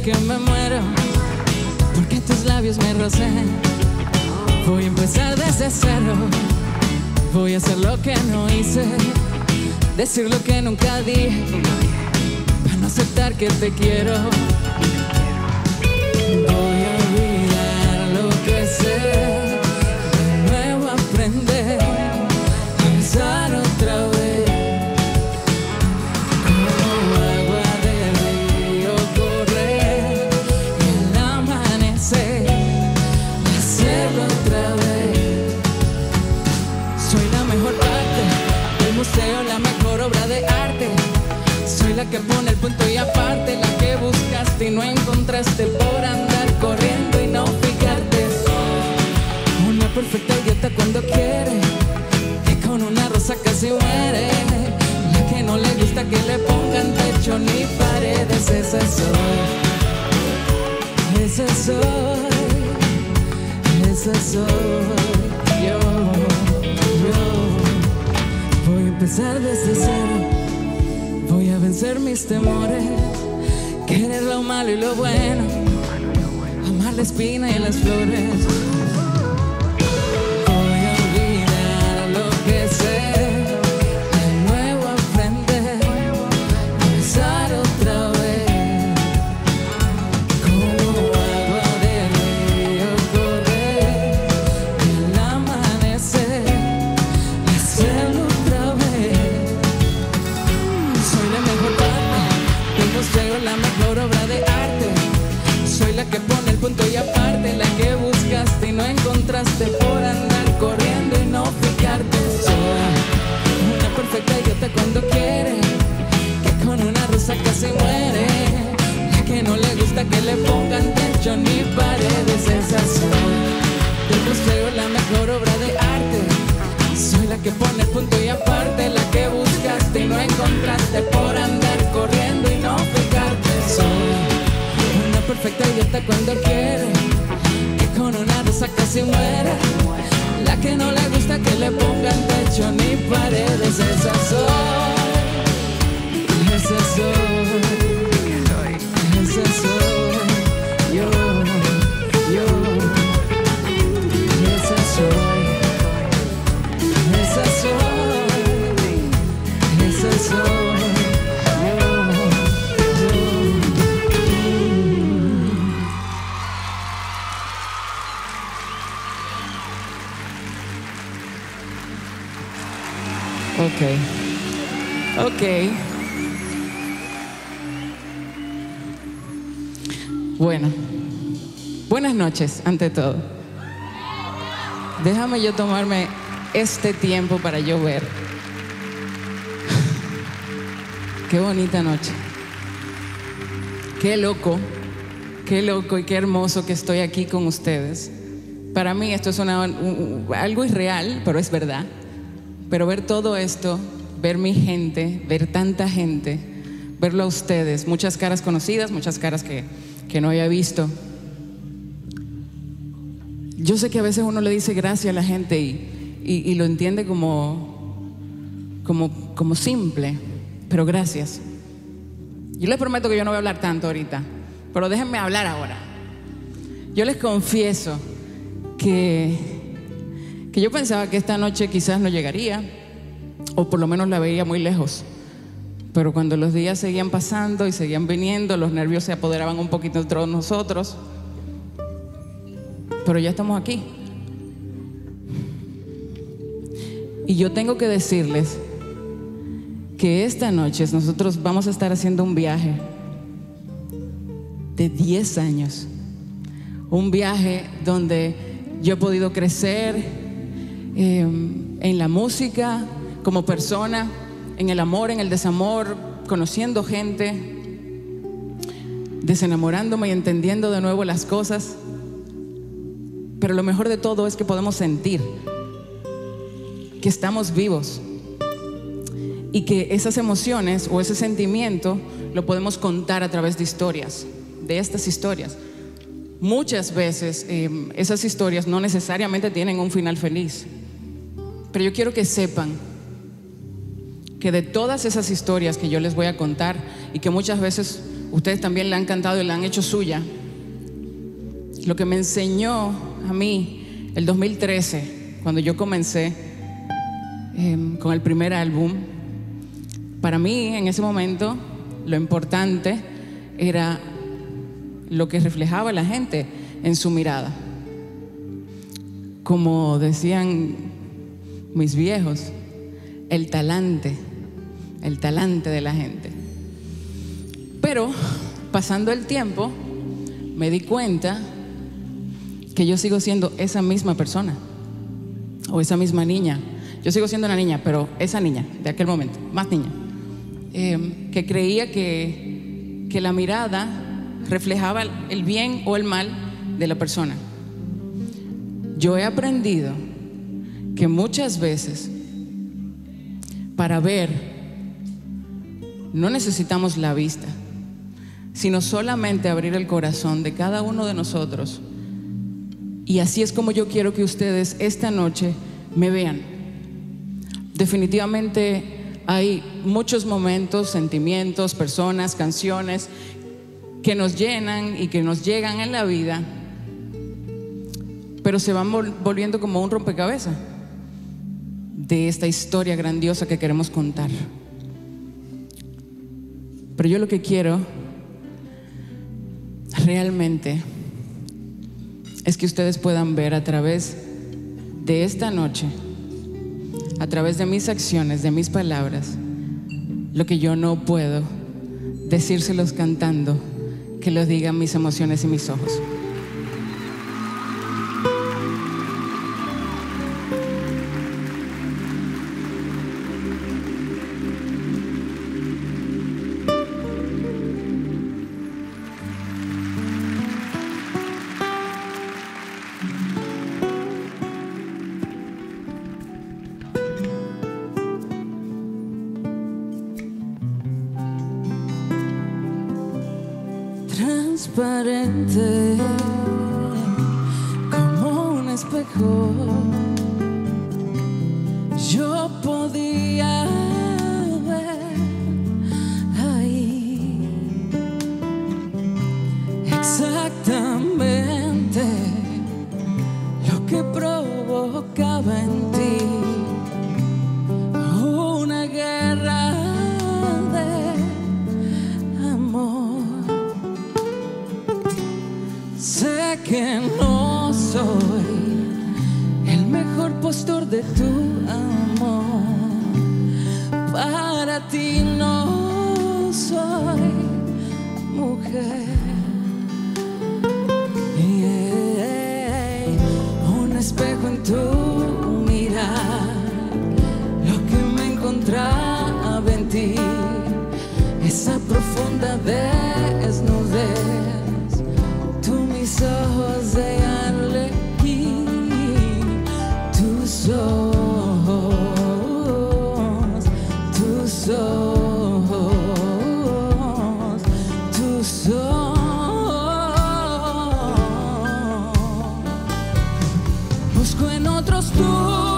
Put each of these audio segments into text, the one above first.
que me muero porque tus labios me rocen. Voy a empezar desde cero. Voy a hacer lo que no hice, decir lo que nunca dije, para no aceptar que te quiero. Voy a olvidar lo que sé, de nuevo aprender a empezar otra vez. Como agua del río correr y al amanecer hacerlo otra vez. Soy la mejor parte del museo, la mejor obra de arte. Soy la que pone el punto y aparte, la que buscaste y no encontraste por andar corriendo y no fijarte. Soy una perfecta idiota cuando quiere, que con una rosa casi muere, la que no le gusta que le pongan techo ni paredes. Esa soy, esa soy, esa soy yo. Voy a empezar desde cero. Voy a vencer mis temores, querer lo malo y lo bueno, amar la espina y las flores. Voy a olvidar lo que sé, de nuevo aprender a empezar otra vez. Como agua del río correr y al amanecer hacerlo otra vez. Soy la mejor parte del museo, la mejor obra de arte. Soy la que pone el punto y aparte, la que buscaste y no encontraste por andar corriendo y no fijarte. Soy una perfecta idiota cuando quiere, que con una rosa casi muere, la que no le gusta que le pongan techo ni paredes. Esa soy del museo, la mejor obra de arte. Soy la que pone el punto y aparte, la que buscaste y no encontraste por andar corriendo y no fijarte. Soy una perfecta idiota cuando quiere, que con una rosa casi muere, la que no le gusta que le pongan techo ni paredes. Esa soy, esa soy, esa soy yo, esa soy. Esa soy, esa soy yo. Ok. Bueno, buenas noches ante todo. Déjame yo tomarme este tiempo para yo ver. Qué bonita noche. Qué loco y qué hermoso que estoy aquí con ustedes. Para mí esto es algo irreal, pero es verdad. Pero ver todo esto, ver mi gente, ver tanta gente, verlo a ustedes, muchas caras conocidas, muchas caras que no había visto. Yo sé que a veces uno le dice gracias a la gente y lo entiende como simple, pero gracias. Yo les prometo que yo no voy a hablar tanto ahorita, pero déjenme hablar ahora. Yo les confieso que yo pensaba que esta noche quizás no llegaría, o por lo menos la veía muy lejos. Pero cuando los días seguían pasando y seguían viniendo, los nervios se apoderaban un poquito de todos nosotros. Pero ya estamos aquí. Y yo tengo que decirles que esta noche nosotros vamos a estar haciendo un viaje de 10 años. Un viaje donde yo he podido crecer en la música, como persona, en el amor, en el desamor, conociendo gente, desenamorándome y entendiendo de nuevo las cosas. Pero lo mejor de todo es que podemos sentir que estamos vivos y que esas emociones o ese sentimiento lo podemos contar a través de historias, de estas historias. Muchas veces esas historias no necesariamente tienen un final feliz, pero yo quiero que sepan que de todas esas historias que yo les voy a contar y que muchas veces ustedes también la han cantado y la han hecho suya. Lo que me enseñó a mí el 2013, cuando yo comencé con el primer álbum, para mí en ese momento lo importante era lo que reflejaba la gente en su mirada. Como decían mis viejos, el talante de la gente. Pero pasando el tiempo me di cuenta que yo sigo siendo esa misma persona o esa misma niña. Yo sigo siendo una niña, pero esa niña de aquel momento, más niña, que creía que la mirada reflejaba el bien o el mal de la persona. Yo he aprendido que muchas veces para ver no necesitamos la vista, sino solamente abrir el corazón de cada uno de nosotros. Y así es como yo quiero que ustedes esta noche me vean. Definitivamente hay muchos momentos, sentimientos, personas, canciones que nos llenan y que nos llegan en la vida, pero se van volviendo como un rompecabezas de esta historia grandiosa que queremos contar. Pero yo lo que quiero realmente es que ustedes puedan ver a través de esta noche, a través de mis acciones, de mis palabras, lo que yo no puedo decírselos cantando, que lo digan mis emociones y mis ojos. Transparente como un espejo, yo podía ver ahí exactamente lo que provocaba en ti, una guerra de amor. Sé que no soy el mejor postor de tu amor, para ti no soy mujer. Un espejo en tu mirar, lo que me encontraba en ti, esa profunda desnudez, mis ojos de arlequín, tus ojos, tus ojos, tus ojos. Busco en otros tu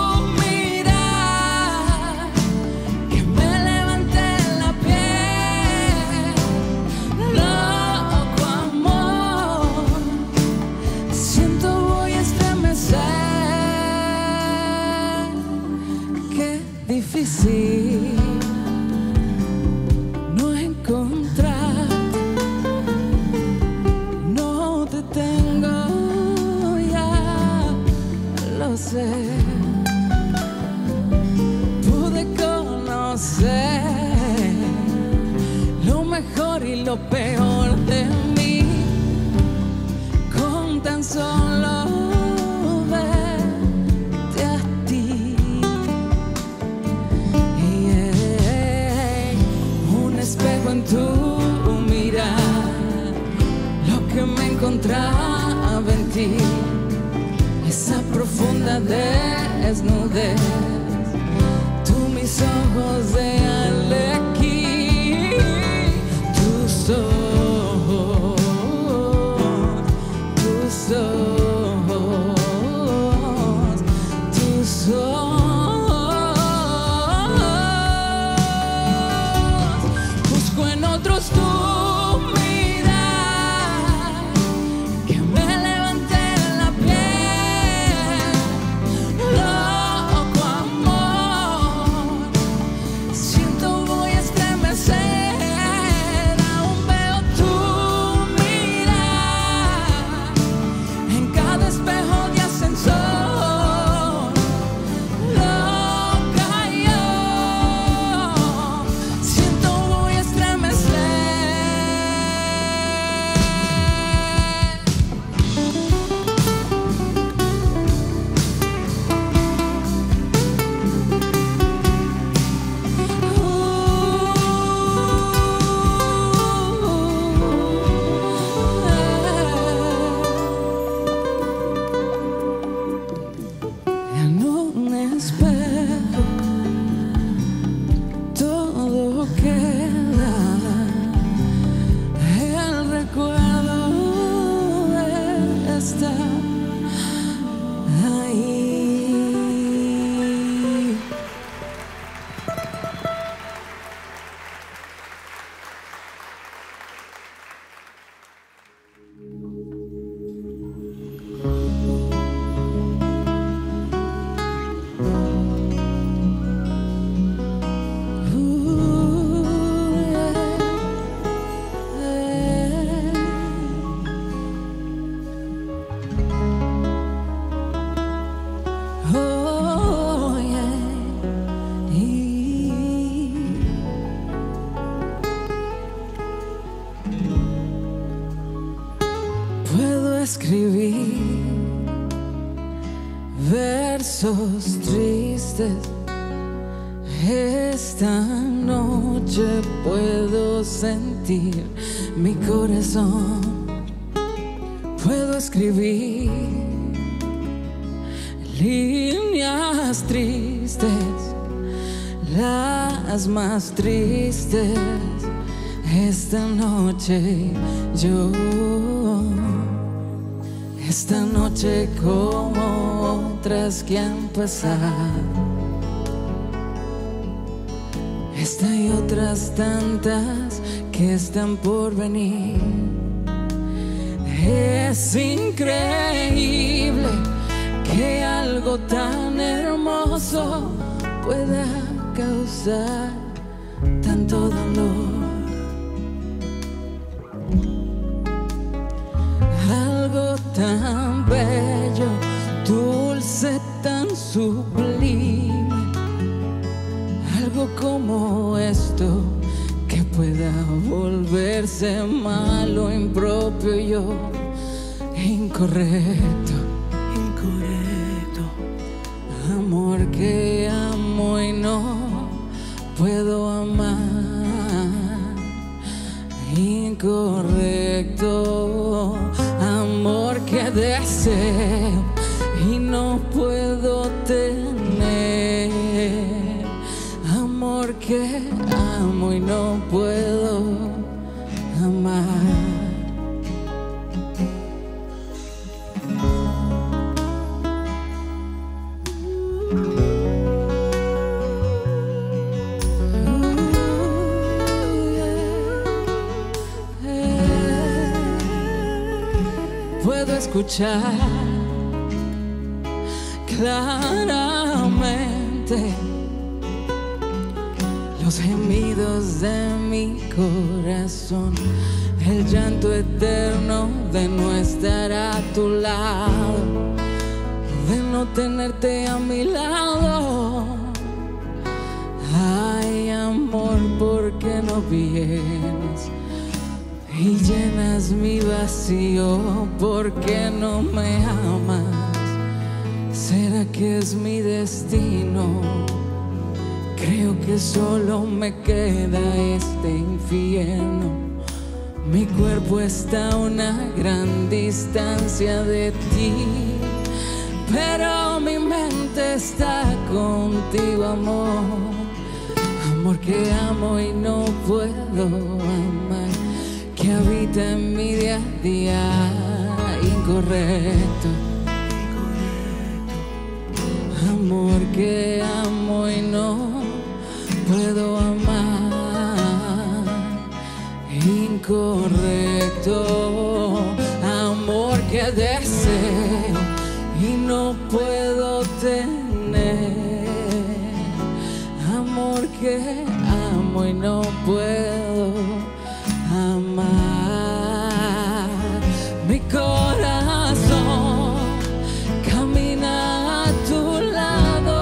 mirar, que me levante la piel, loco amor. Siento voy a estremecer. Qué difícil no encontrar, no te tengo ya, lo sé. Pude conocer lo mejor y lo peor de mí, con tan solo verte a ti. Un espejo en tu mirar, lo que me encontraba en ti, esa profunda desnudez, tú mis ojos de arlequín, tus ojos, tus ojos, tus ojos. Busco en otros tu queda el recuerdo de estar ahí. Oh, yeah. Puedo escribir versos tristes. Esta noche puedo sentir mi corazón. Puedo escribir líneas tristes, las más tristes. Esta noche yo, esta noche como otras que han pasado, esta y otras tantas que están por venir. Es increíble que algo tan hermoso pueda causar tanto dolor. Algo tan bello, dulce, tan sublime. Algo como esto que pueda volverse malo, impropio, yo incorrecto. Amor que amo y no puedo amar. Incorrecto. Amor que deseo y no puedo tener. Amor que amo y no puedo amar. Puedo escuchar claramente los gemidos de mi corazón, el llanto eterno de no estar a tu lado, de no tenerte a mi lado. Ay, amor, ¿por qué no vienes y llenas mi vacío? ¿Por qué no me amas? ¿Será que es mi destino? Creo que solo me queda este infierno. Mi cuerpo está a una gran distancia de ti, pero mi mente está contigo, amor. Amor que amo y no puedo amar, que habita en mi día a día. Incorrecto. Amor que amo y no puedo amar. Incorrecto. Amor que deseo y no puedo tener. Amor que amo y no puedo amar. Mi corazón camina a tu lado,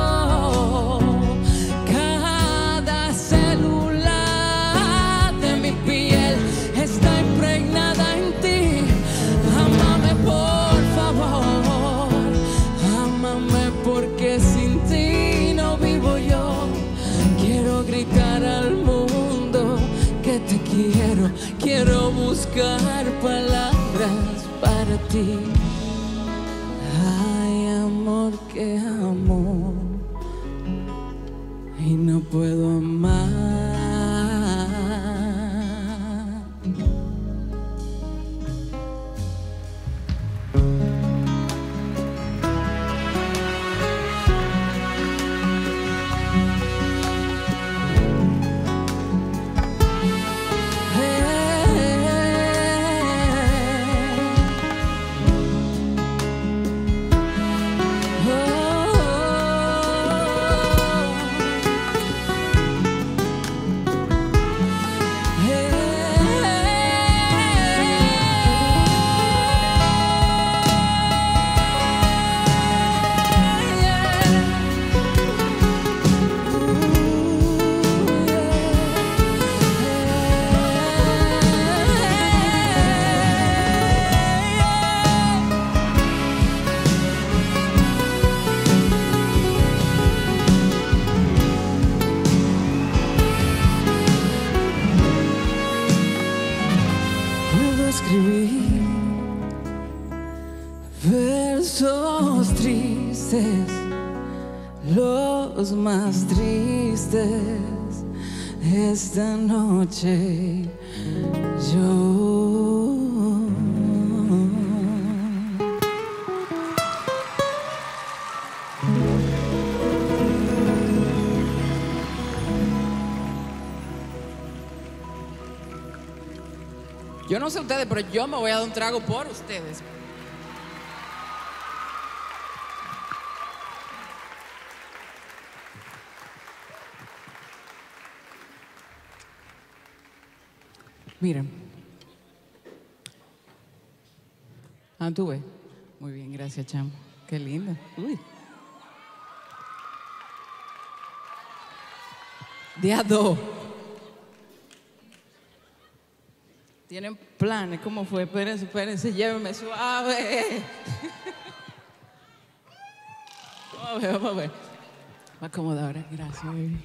cada célula de mi piel está impregnada en ti. Ámame por favor, ámame porque sin ti no vivo yo. Quiero gritar al mundo que te quiero, quiero buscar palabras para ti. Ay, amor que amo y no puedo amar. momentos más tristes esta noche yo. Yo no sé ustedes, pero yo me voy a dar un trago por ustedes. Miren. Ah, tú ves. Muy bien, gracias, chamo. Qué lindo. Uy. Día 2. ¿Tienen planes? ¿Cómo fue? Espérense, espérense, llévenme suave. Vamos a ver, vamos a ver. Me acomodo ahora, gracias, baby.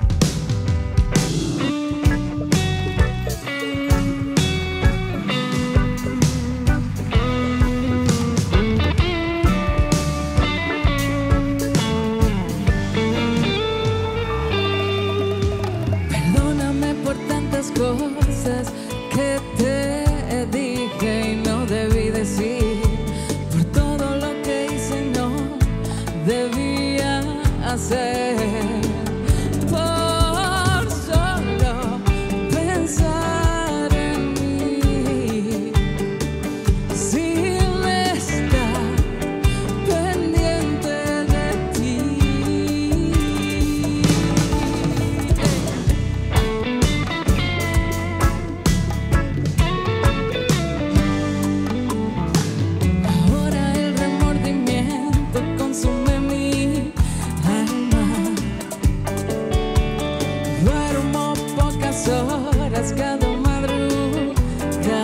Perdóname por tantas cosas que te dije y no debí decir, por todo lo que hice no debía hacer, por solo pensar en mí, sin estar pendiente de ti. Ahora el remordimiento consume mi alma. Duermo pocas horas cada madrugada.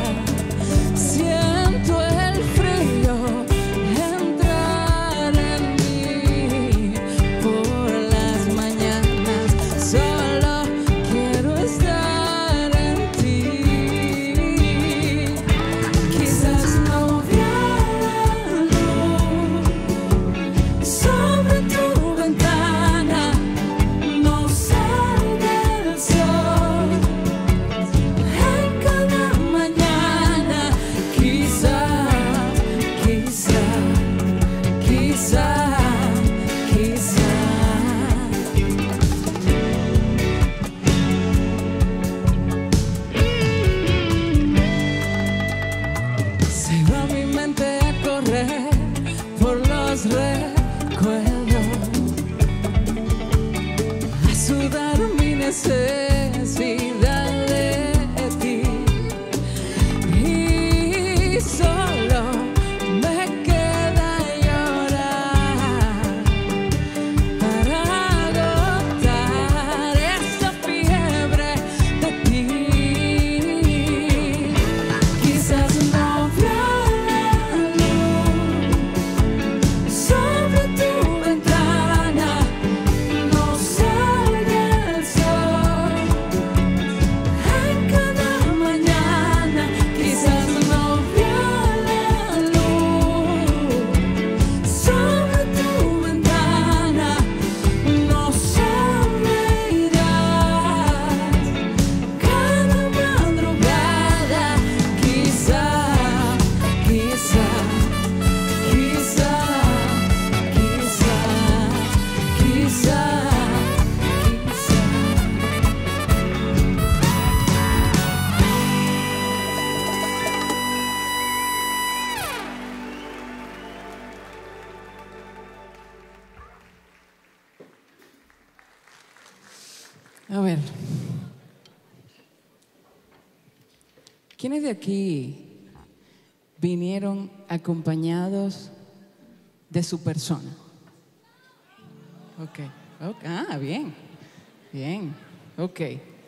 Siento el frío entrar en mí por las mañanas. Solo quiero estar en ti. Quizás no vea la luz sobre tu ventana, no salga el sol en cada mañana. Quizás, quizás, quizás. Se va mi mente a correr por los recuerdos, a sudar mi necesidad de ti, y solo me queda llorar para agotar esa fiebre de ti. Quizás no vea la luz sobre tu ventana, no salga el sol en cada mañana. Quizás no vea la luz sobre tu ventana, no sonreirás cada madrugada. Quizás, quizás, quizás, quizás, quizás, A ver, ¿quiénes de aquí vinieron acompañados de su persona? Ok, ah, bien, bien, ok.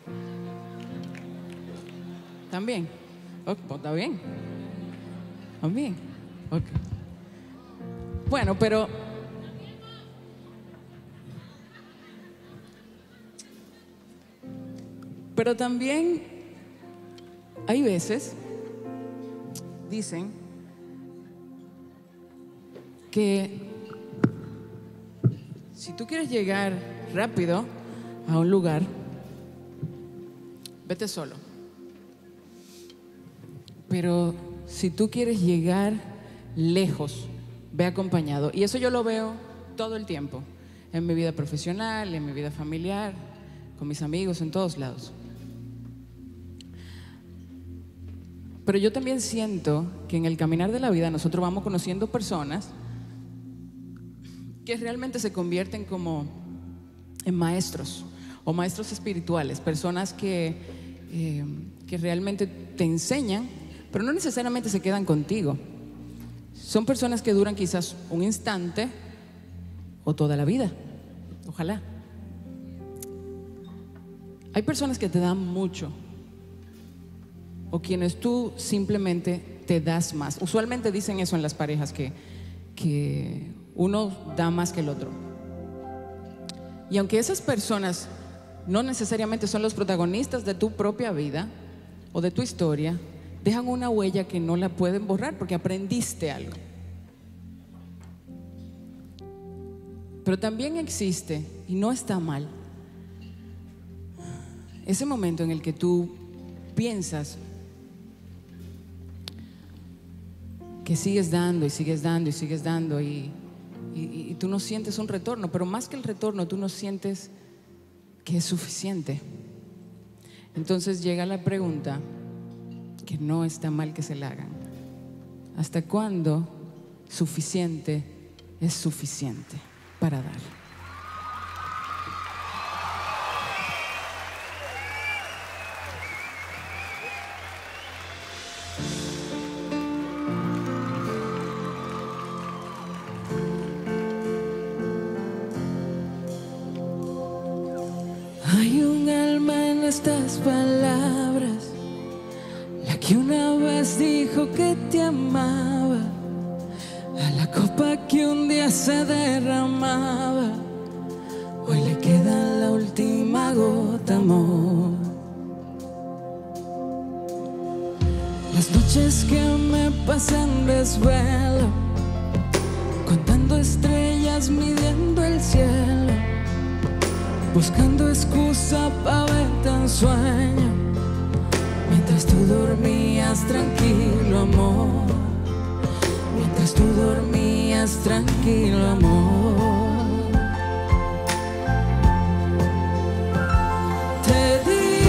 ¿También? Ok, pues está bien. ¿También? Ok. Bueno, pero también hay veces, dicen, que Si tú quieres llegar rápido a un lugar, vete solo. Pero si tú quieres llegar lejos, ve acompañado. Y eso yo lo veo todo el tiempo, en mi vida profesional, en mi vida familiar, con mis amigos, en todos lados. Pero yo también siento que en el caminar de la vida nosotros vamos conociendo personas que realmente se convierten como en maestros o maestros espirituales, personas que realmente te enseñan, pero no necesariamente se quedan contigo. Son personas que duran quizás un instante o toda la vida, ojalá. Hay personas que te dan mucho, o quienes tú simplemente te das más. Usualmente dicen eso en las parejas, que uno da más que el otro. Y aunque esas personas no necesariamente son los protagonistas de tu propia vida o de tu historia, dejan una huella que no la pueden borrar porque aprendiste algo. Pero también existe, y no está mal, ese momento en el que tú piensas que sigues dando y sigues dando y sigues dando y tú no sientes un retorno, pero más que el retorno, tú no sientes que es suficiente. Entonces llega la pregunta, que no está mal que se la hagan: ¿hasta cuándo suficiente es suficiente para dar? Hay un alma en estas palabras, la que una vez dijo que te amaba, a la copa que un día se derramaba, hoy le queda la última gota, amor. Las noches que me pasan desvelo, contando estrellas, midiendo el cielo, buscando excusa pa' verte en sueño, mientras tú dormías tranquilo, amor. Mientras tú dormías tranquilo, amor. Te di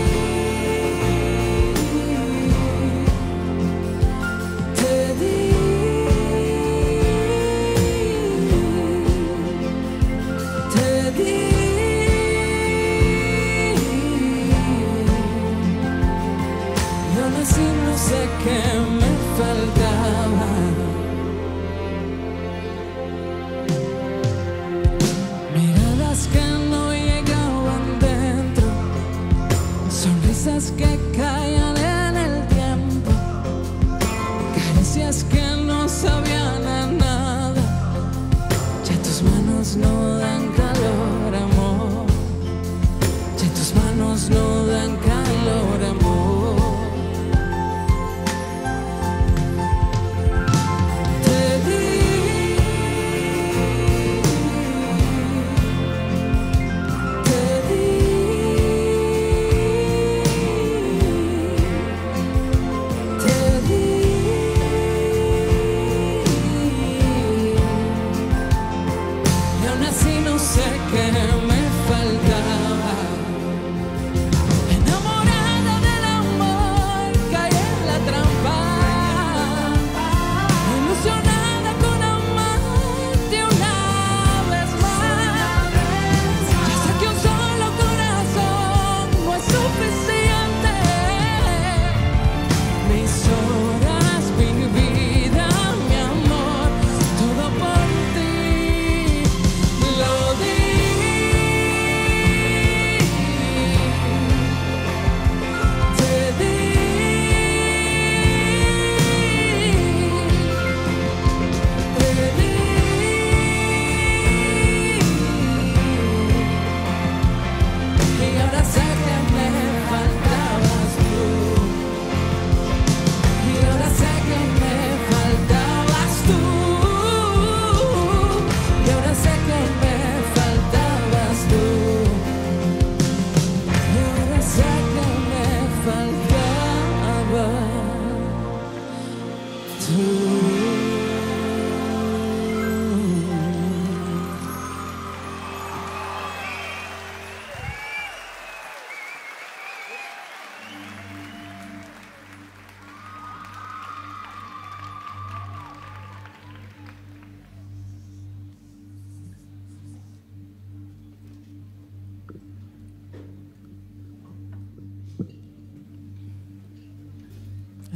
y aún así no sé qué me faltaba.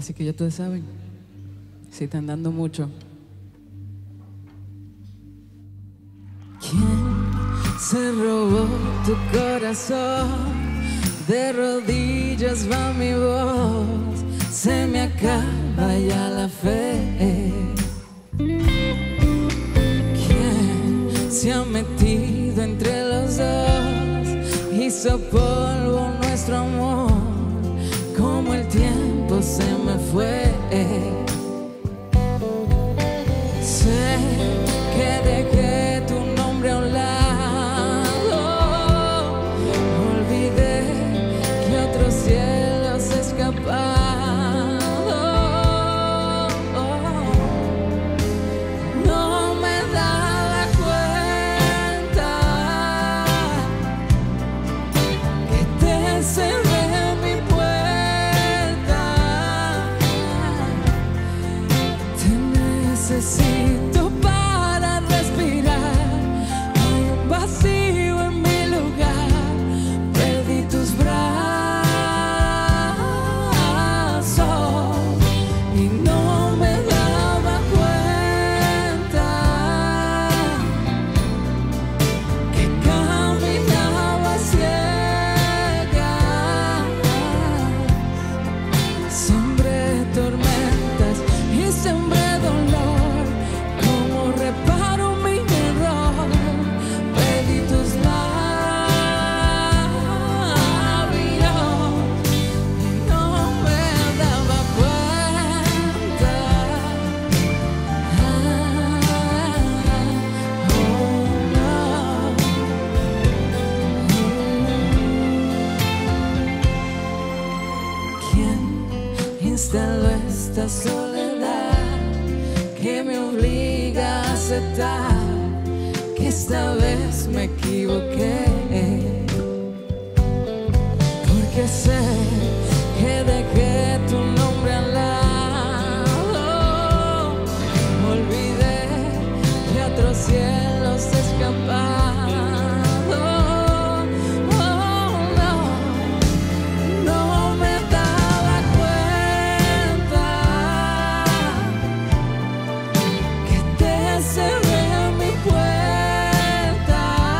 Así que ya todos saben, si están dando mucho. ¿Quién se robó tu corazón? De rodillas va mi voz, se me acaba ya la fe. ¿Quién se ha metido entre los dos? Hizo polvo nuestro amor, como el tiempo se me fue. Sé que dejé tu nombre a un lado, olvidé que otros cielos escaparon. No me daba cuenta que te cerré mi puerta. Te necesito para respirar. Hay un vacío en mi lugar. Perdí tus brazos y no me daba cuenta que caminaba ciegas. Sembré tormentas y sembré dolor. ¿Cómo reparo mi error? Pedí tus labios y no me daba cuenta. ¿Quién instaló esta soledad que me obliga a aceptar que esta vez me equivoqué? Porque sé que dejé tu nombre al lado, olvidé que otros cielos escaparon. No me daba cuenta que te cerré mi puerta.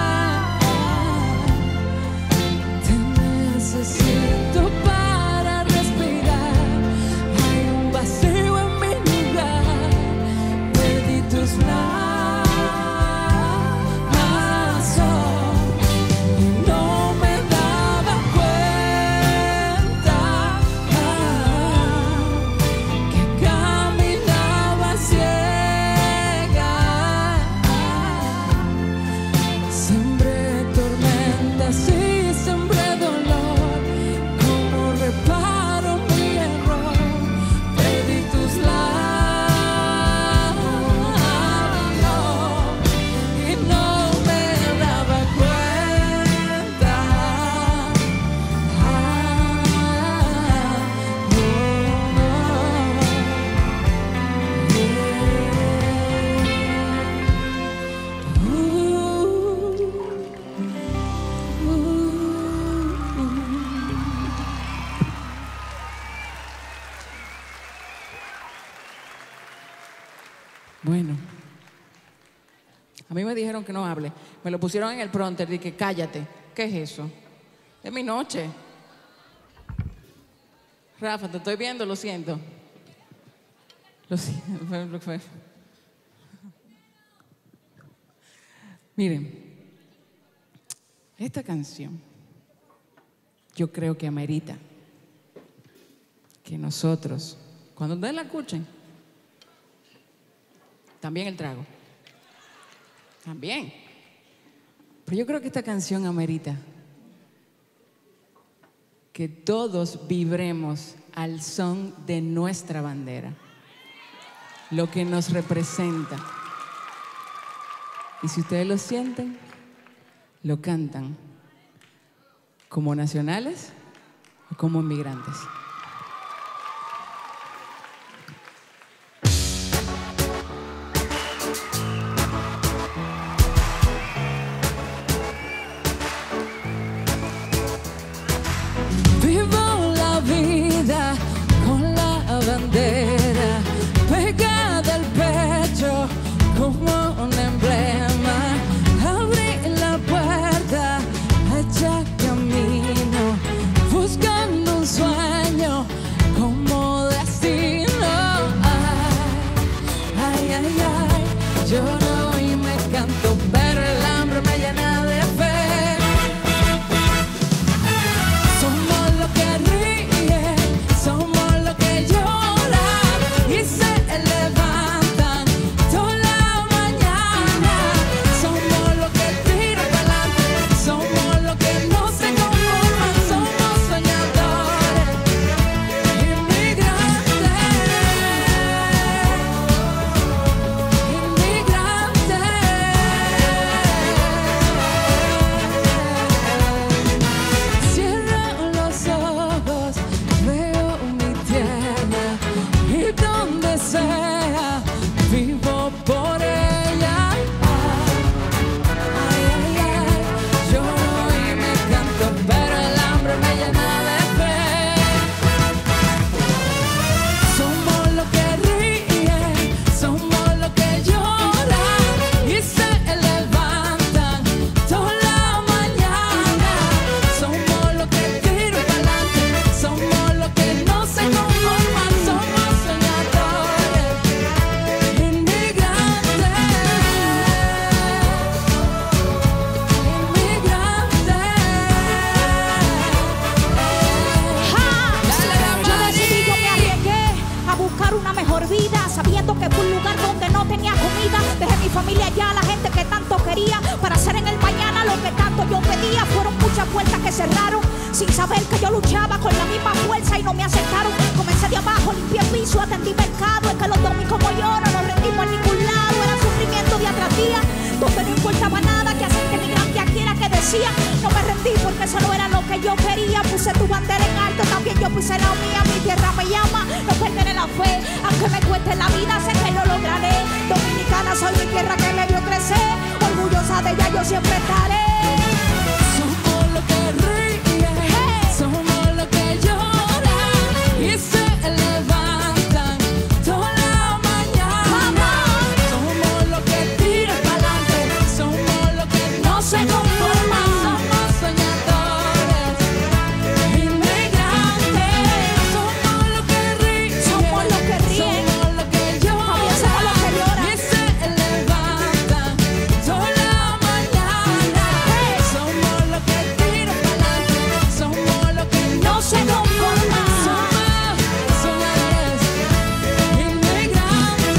Te necesito para respirar. Hay un vacío en mi lugar. Perdí tus brazos y no me daba cuenta que caminaba ciega. Sembré tormentas y sembré dolor. ¿Cómo reparo mi error? Pedí tus labios y no me daba cuenta. Bueno, a mí me dijeron que no hable. Me lo pusieron en el prompter. Dije, cállate. ¿Qué es eso? Es mi noche. Rafa, te estoy viendo, lo siento. Lo siento. Miren, esta canción yo creo que amerita que nosotros, cuando ustedes la escuchen, también el trago. También. Pero yo creo que esta canción amerita que todos vibremos al son de nuestra bandera, lo que nos representa. Y si ustedes lo sienten, lo cantan como nacionales o como inmigrantes. Vivo la vida con la bandera un sueño como destino. Ay, ay, ay, lloro y me canto, pero el hambre me llena de fe. Somos los que ríen, somos los que lloran y se levantan toda la mañana. Somos los que tiran para adelante, somos los que no se conforman, somos soñadores, inmigrantes, Cierro los ojos, veo mi tierra y donde sea vivo por ella. Ay, ay, ay, lloro y me canto, pero el hambre me llena de fe. Somos los que ríen, somos los que lloran y se levantan toda la mañana. Somos los que tiran para adelante, somos los que no se conforman, somos soñadores, inmigrantes, Yo decidí, yo me arriesgué a buscar una mejor vida, sabiendo que fue un lugar donde no tenía comida. Dejé mi familia allá, la gente que tanto quería, para hacer en el mañana lo que tanto yo pedía. Fueron muchas puertas que cerraron, sin saber que yo luchaba con la misma fuerza y no me aceptaron. Comencé de abajo, limpié piso, atendí mercado. Es que los domingos como yo no nos rendimos en ningún lado. Era sufrimiento día tras día, donde no importaba nada, que hacer que migrante aquí era que decía. No me rendí porque eso no era lo que yo quería. Puse tu bandera en alto, también yo puse la mía. Mi tierra me llama, no perderé la fe. Aunque me cueste la vida, sé que lo lograré. Dominicana soy, mi tierra que me vio crecer. Orgullosa de ella yo siempre estaré. somos los que ríen, somos los que lloran y se levantan toda la mañana. Somos los que tiran para adelante, somos los que no se conforman, somos soñadores, inmigrantes. Somos los que ríen, Somos los que ríen, somos los que lloran, también somos los que lloran. y se levantan toda la mañana. Somos los que tiran para adelante, somos los que no se conforman. somos soñadores, inmigrantes,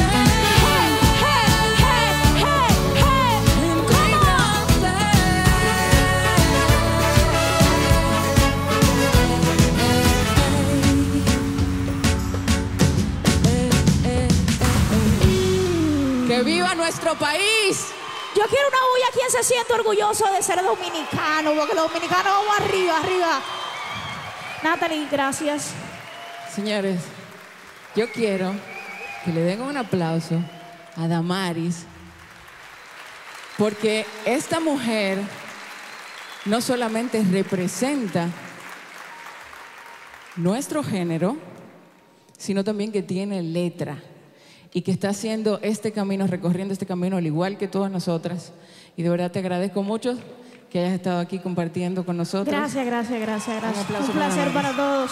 ¡que viva nuestro país! Yo quiero una bulla. ¿Quién se siente orgulloso de ser dominicano? Porque los dominicanos vamos arriba, arriba. Natalie, gracias. Señores, yo quiero que le den un aplauso a Damaris, porque esta mujer no solamente representa nuestro género, sino también que tiene letra y que está haciendo este camino, recorriendo este camino al igual que todas nosotras. Y de verdad te agradezco mucho que hayas estado aquí compartiendo con nosotros. Gracias, gracias, gracias, gracias. aplauso Un placer para para todos.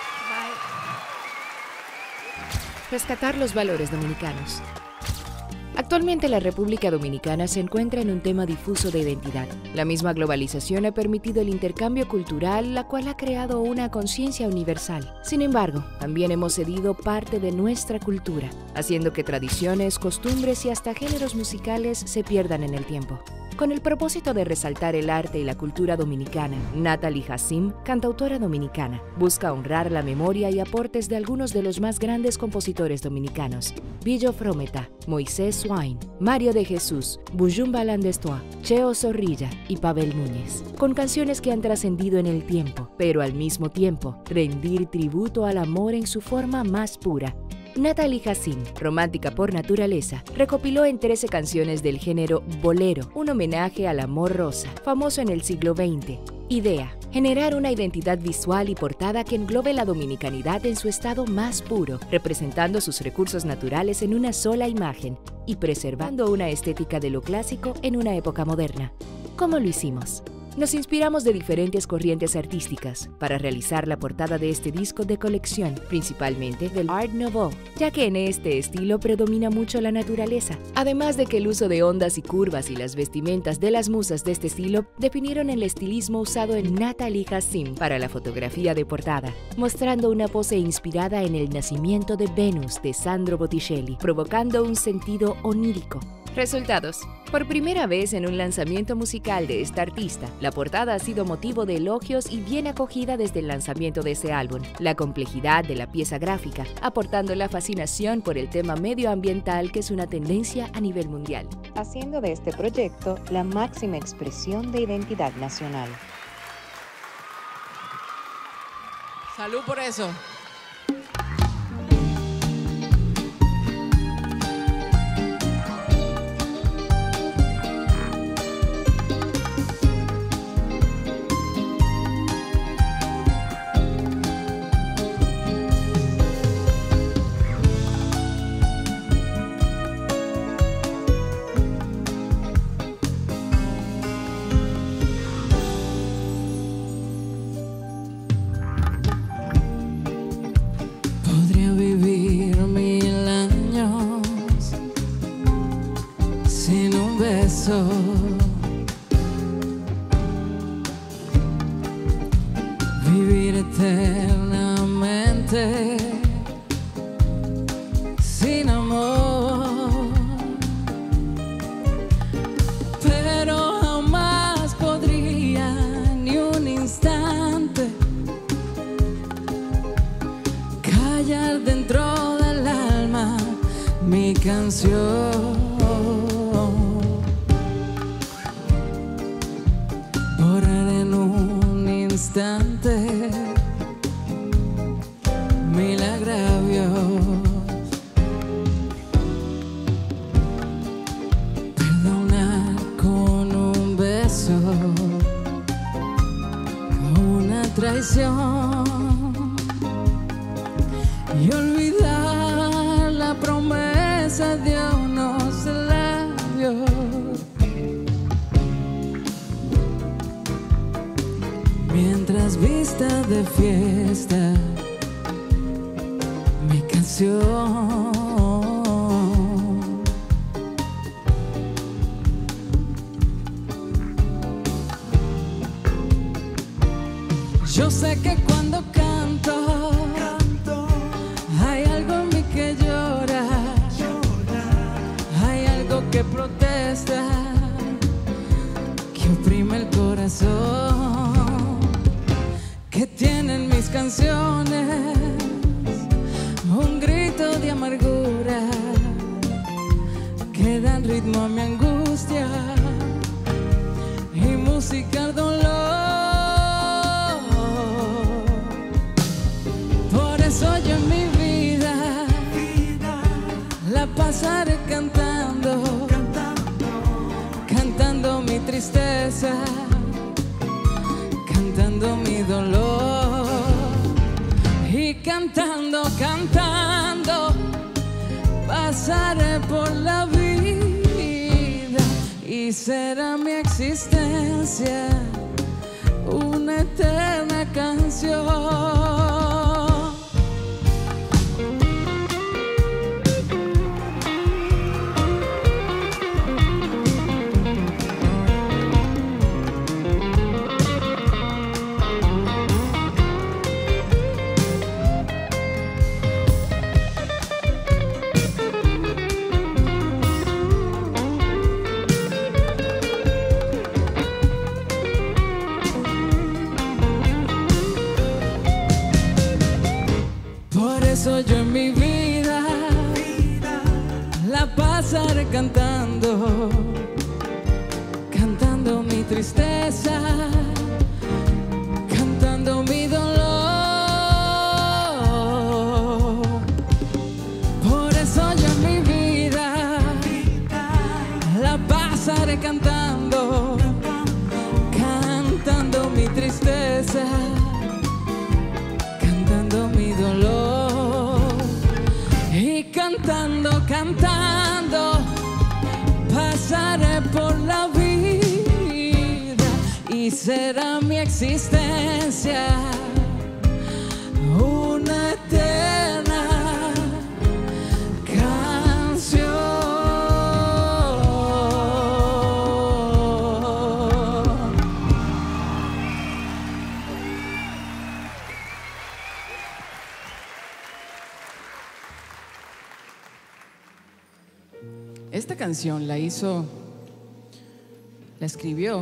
Rescatar los valores dominicanos. Actualmente la República Dominicana se encuentra en un tema difuso de identidad. La misma globalización ha permitido el intercambio cultural, la cual ha creado una conciencia universal. Sin embargo, también hemos cedido parte de nuestra cultura, haciendo que tradiciones, costumbres y hasta géneros musicales se pierdan en el tiempo. Con el propósito de resaltar el arte y la cultura dominicana, Natalie Hassim, cantautora dominicana, busca honrar la memoria y aportes de algunos de los más grandes compositores dominicanos: Billo Frometa, Moisés Swain, Mario de Jesús, Bujumba Landestoa, Cheo Zorrilla y Pavel Núñez, con canciones que han trascendido en el tiempo, pero al mismo tiempo rendir tributo al amor en su forma más pura. Natalie Hassim, romántica por naturaleza, recopiló en 13 canciones del género bolero, un homenaje al amor rosa, famoso en el siglo XX. Idea: generar una identidad visual y portada que englobe la dominicanidad en su estado más puro, representando sus recursos naturales en una sola imagen y preservando una estética de lo clásico en una época moderna. ¿Cómo lo hicimos? Nos inspiramos de diferentes corrientes artísticas para realizar la portada de este disco de colección, principalmente del Art Nouveau, ya que en este estilo predomina mucho la naturaleza. Además de que el uso de ondas y curvas y las vestimentas de las musas de este estilo definieron el estilismo usado en Nathalie Hassim para la fotografía de portada, mostrando una pose inspirada en el nacimiento de Venus de Sandro Botticelli, provocando un sentido onírico. Resultados. Por primera vez en un lanzamiento musical de esta artista, la portada ha sido motivo de elogios y bien acogida desde el lanzamiento de ese álbum. La complejidad de la pieza gráfica, aportando la fascinación por el tema medioambiental que es una tendencia a nivel mundial, haciendo de este proyecto la máxima expresión de identidad nacional. Salud por eso. Vivir eternamente sin amor, pero jamás podría ni un instante callar dentro del alma mi canción. Mil agravios, perdonar con un beso una traición y olvidar la promesa de unos labios. Mientras vista de fiesta mi canción, yo sé que cuando canto hay algo en mí que llora, hay algo que protesta, que oprime el corazón, que tienen mis canciones un grito de amargura, que dan ritmo a mi angustia y música al dolor. Por eso yo en mi vida la pasaré cantando, cantando mi tristeza, cantando mi dolor y cantando, cantando pasaré por la vida y será mi existencia una eterna canción. Yo en mi vida la pasaré cantando, cantando mi tristeza, cantando mi dolor. Por eso yo en mi vida la pasaré cantando, cantando mi tristeza, cantando mi dolor. Y cantando, cantando pasaré por la vida y y será mi existencia una eterna canción. Esta canción la escribió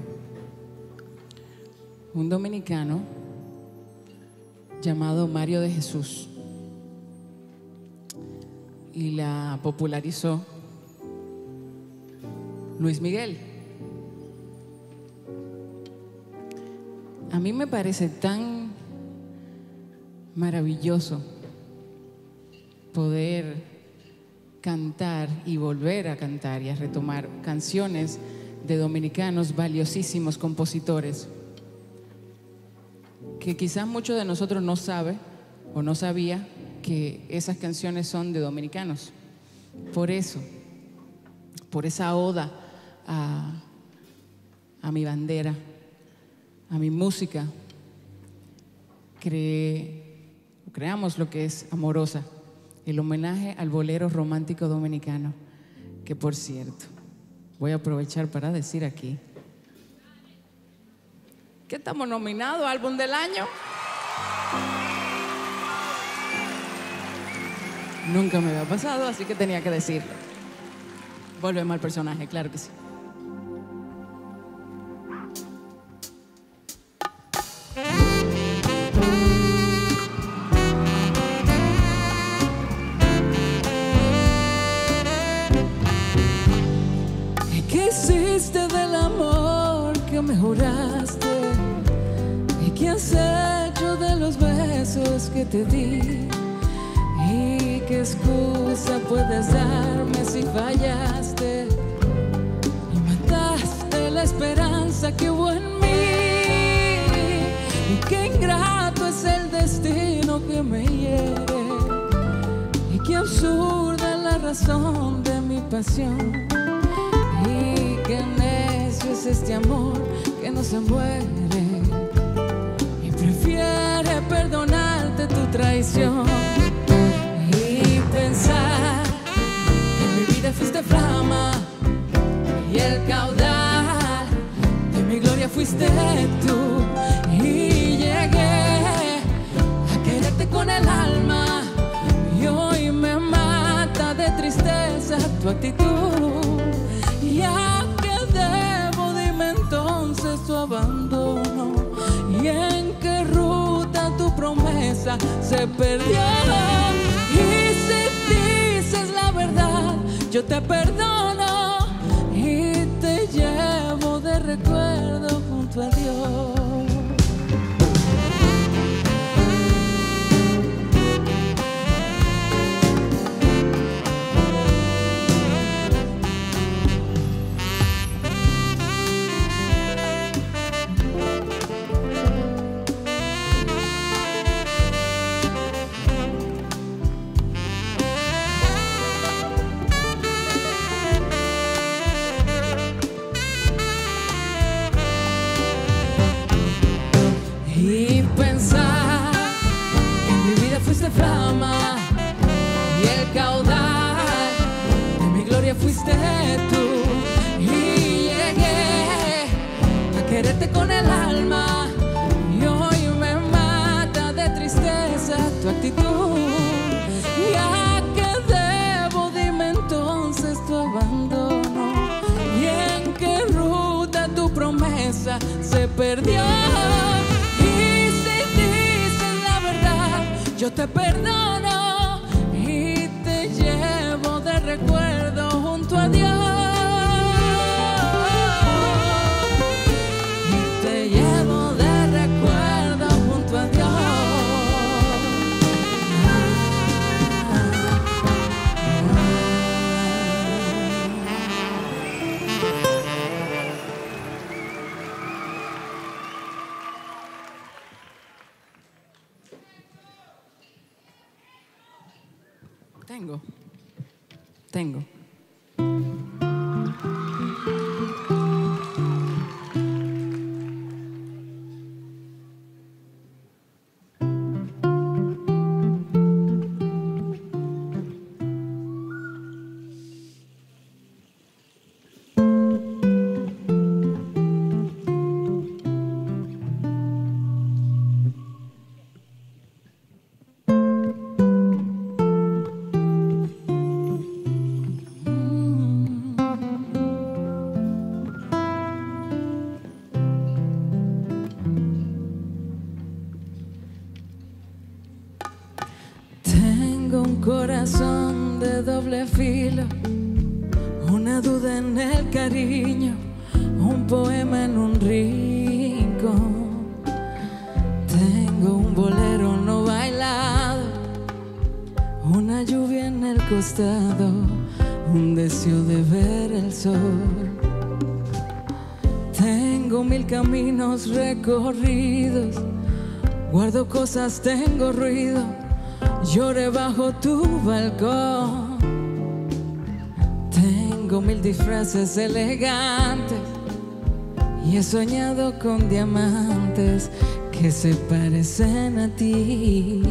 un dominicano llamado Mario de Jesús y la popularizó Luis Miguel. A mí me parece tan maravilloso poder cantar y volver a cantar y a retomar canciones de dominicanos valiosísimos compositores que quizás muchos de nosotros no sabe o no sabía que esas canciones son de dominicanos. Por eso, por esa oda a mi bandera, a mi música, creamos lo que es Amorosa, el homenaje al bolero romántico dominicano, que por cierto, voy a aprovechar para decir aquí que estamos nominados a Álbum del Año. Nunca me había pasado, así que tenía que decirlo. Volvemos al personaje, claro que sí. ¿Qué hiciste del amor que me juraste? ¿Y qué has hecho de los besos que te di? ¿Y qué excusa puedes darme si fallaste? Y mataste la esperanza que hubo en mí. Y qué ingrato es el destino que me hiere. Y qué absurda la razón de mi pasión. Y qué necio es este amor que no se muere y prefiere perdonarte tu traición. Y pensar que en mi vida fuiste flama y el caudal de mi gloria fuiste tú. Y llegué a quererte con el alma y hoy me mata de tristeza tu actitud. ¿Ya qué debo? Dime entonces tu abandono. ¿Y en qué ruta tu promesa se perdió? Y si dices la verdad, yo te perdono y te llevo de recuerdo junto a Dios. Y pensar que en mi vida fuiste flama y el caudal de mi gloria fuiste tú. Y llegué a quererte con el alma y hoy me mata de tristeza tu actitud. ¿Ya qué debo? Dime entonces tu abandono. ¿Y en qué ruta tu promesa se perdió? Yo te perdono y te llevo de recuerdo junto a Dios. Y te llevo de recuerdo junto a Dios. Tengo. corazón de doble filo, una duda en el cariño, un poema en un rincón. Tengo un bolero no bailado, una lluvia en el costado, un deseo de ver el sol. Tengo 1000 caminos recorridos, guardo cosas, tengo ruido, lloré bajo tu balcón. Tengo 1000 disfraces elegantes y he soñado con diamantes que se parecen a ti.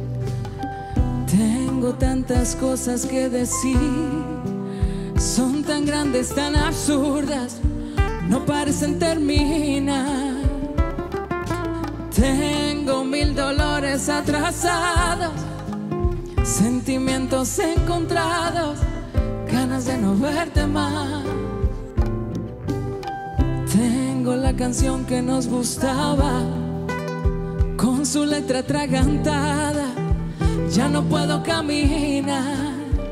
Tengo tantas cosas que decir, son tan grandes, tan absurdas, no parecen terminar. Tengo 1000 dolores atrasados, sentimientos encontrados, ganas de no verte más. Tengo la canción que nos gustaba, con su letra atragantada, ya no puedo caminar.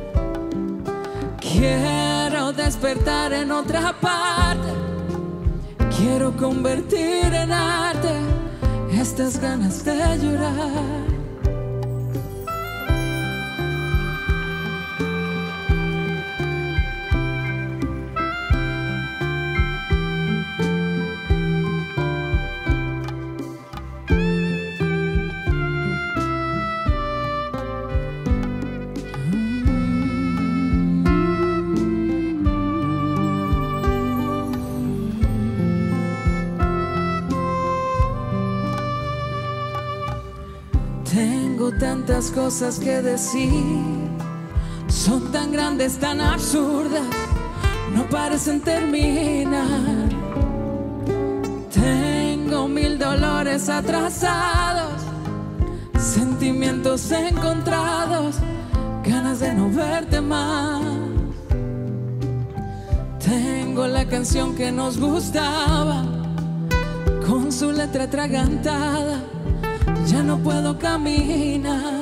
Quiero despertar en otra parte, quiero convertir en arte estas ganas de llorar. Tengo tantas cosas que decir, son tan grandes, tan absurdas, no parecen terminar. Tengo 1000 dolores atrasados, sentimientos encontrados, ganas de no verte más. Tengo la canción que nos gustaba, con su letra atragantada, ya no puedo caminar.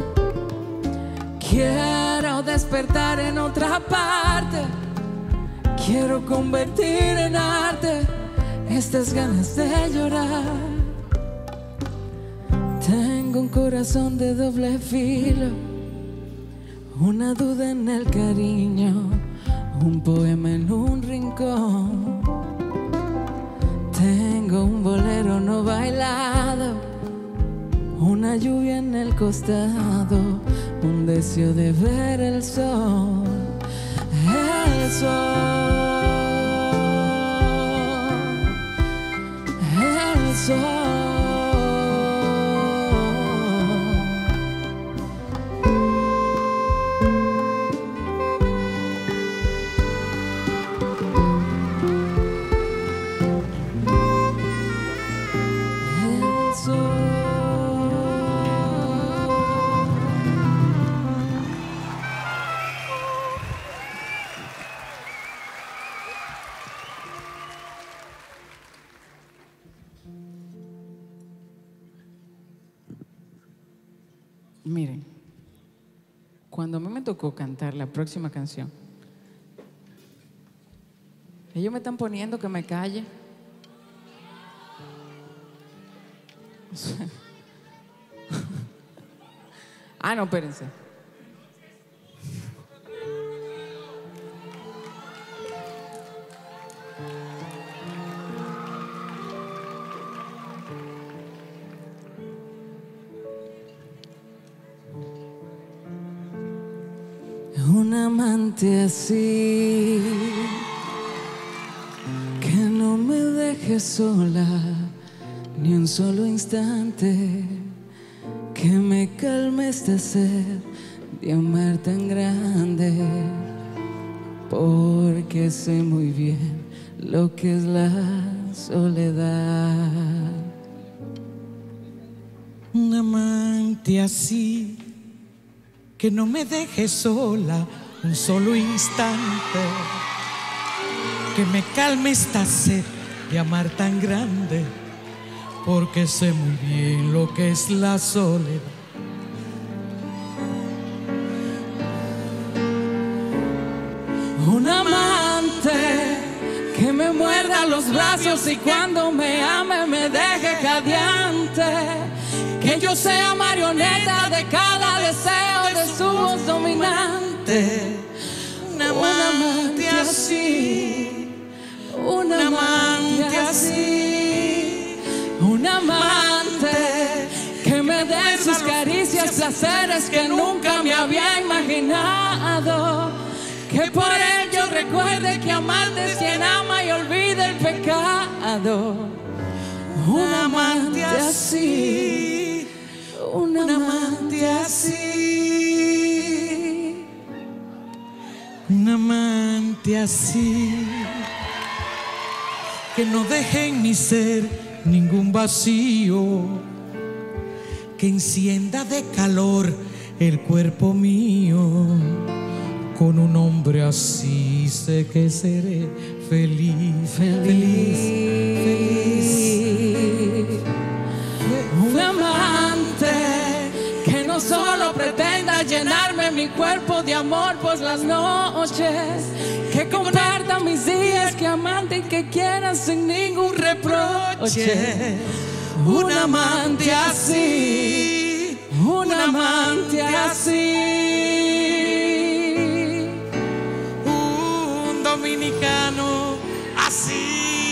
Quiero despertar en otra parte, quiero convertir en arte estas ganas de llorar. Tengo un corazón de doble filo, una duda en el cariño, un poema en un rincón. Tengo un bolero no bailado, una lluvia en el costado, un deseo de ver el sol, el sol, el sol. Miren, cuando a mí me tocó cantar la próxima canción, ellos me están poniendo que me calle. No, espérense. Un amante así, que no me deje sola ni un solo instante, que me calme esta sed de amar tan grande, porque sé muy bien lo que es la soledad. Un amante así, que no me deje sola un solo instante, que me calme esta sed de amar tan grande, porque sé muy bien lo que es la soledad. abra los brazos y cuando me ame me deje radiante. Que yo sea marioneta de cada deseo de su voz dominante. Un amante así, Un amante así, un amante que me dé sus caricias, placeres que nunca me había imaginado. Que por él yo recuerde que amarte es quien ama y olvida el pecado. Un amante así, un amante así. un amante así, que no deje en mi ser ningún vacío, que encienda de calor el cuerpo mío. Con un hombre así sé que seré feliz, feliz, feliz. Un amante que no solo pretenda llenarme mi cuerpo de amor por las noches, que comparta mis días, que amante y que quiera sin ningún reproche. Un amante así, un amante así. Un dominicano así.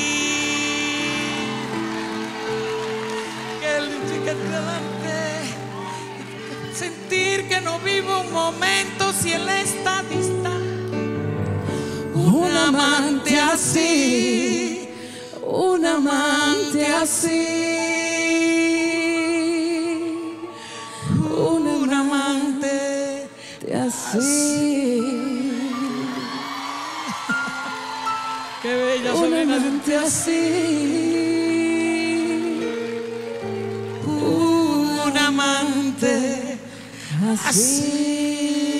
Que el chica delante, sentir que no vivo un momento si él está distante. Un amante así, un amante así. Un amante así. Qué bella Un sobrina. amante así. Un amante así.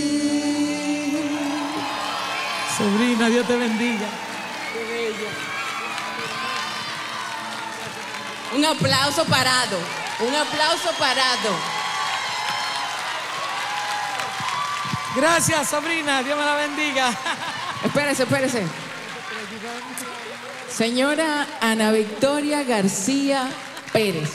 Sobrina, Dios te bendiga. Qué bella. Un aplauso parado. Un aplauso parado. Gracias, sobrina. Dios me la bendiga. Espérese, espérese. Señora Ana Victoria García Pérez.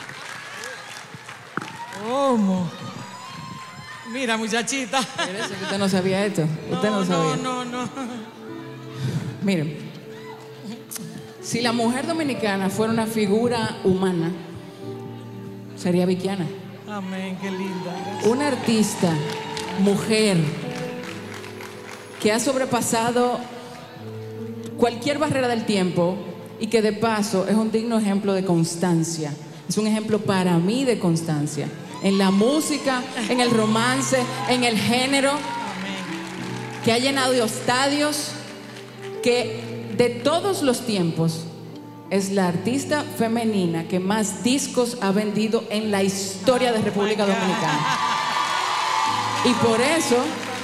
¿Cómo? Mira, muchachita. Espérese, que usted no sabía esto. Usted no sabía. No. Miren, si la mujer dominicana fuera una figura humana, sería Vickiana. Amén, qué linda. Una artista, mujer, que ha sobrepasado cualquier barrera del tiempo y que de paso es un digno ejemplo de constancia. Es un ejemplo para mí de constancia. En la música, en el romance, en el género, que ha llenado de estadios, que de todos los tiempos es la artista femenina que más discos ha vendido en la historia de República Dominicana. Y por eso,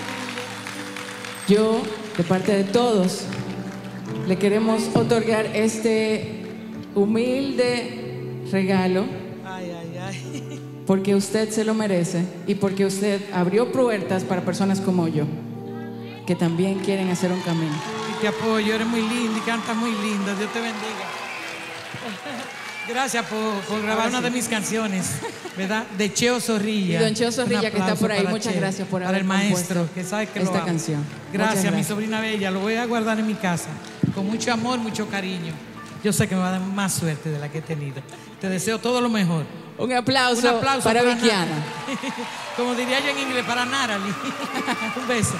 yo, de parte de todos, le queremos otorgar este humilde regalo, porque usted se lo merece y porque usted abrió puertas para personas como yo, que también quieren hacer un camino. Y te apoyo, eres muy linda y cantas muy linda. Dios te bendiga. Gracias por grabar una de mis canciones, ¿verdad? De Cheo Zorrilla. Y don Cheo Zorrilla, que está por ahí, muchas Cheo, gracias por para haber el maestro, compuesto que sabe que esta lo amo. canción. Gracias, Muchas mi sobrina bella. Lo voy a guardar en mi casa con mucho amor, mucho cariño. Yo sé que me va a dar más suerte de la que he tenido. Te deseo todo lo mejor. Un aplauso para Vickiana. Como diría yo en inglés, para Narali. Un beso.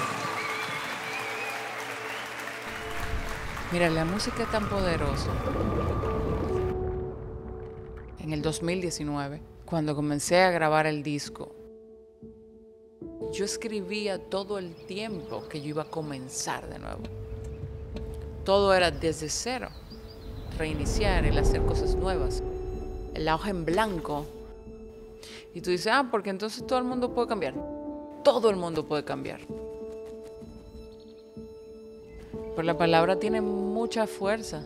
Mira, la música es tan poderosa. En el 2019, cuando comencé a grabar el disco, yo escribía todo el tiempo que yo iba a comenzar de nuevo. Todo era desde cero. Reiniciar, el hacer cosas nuevas. La hoja en blanco. Y tú dices, porque entonces todo el mundo puede cambiar. Todo el mundo puede cambiar. Pero la palabra tiene mucha fuerza.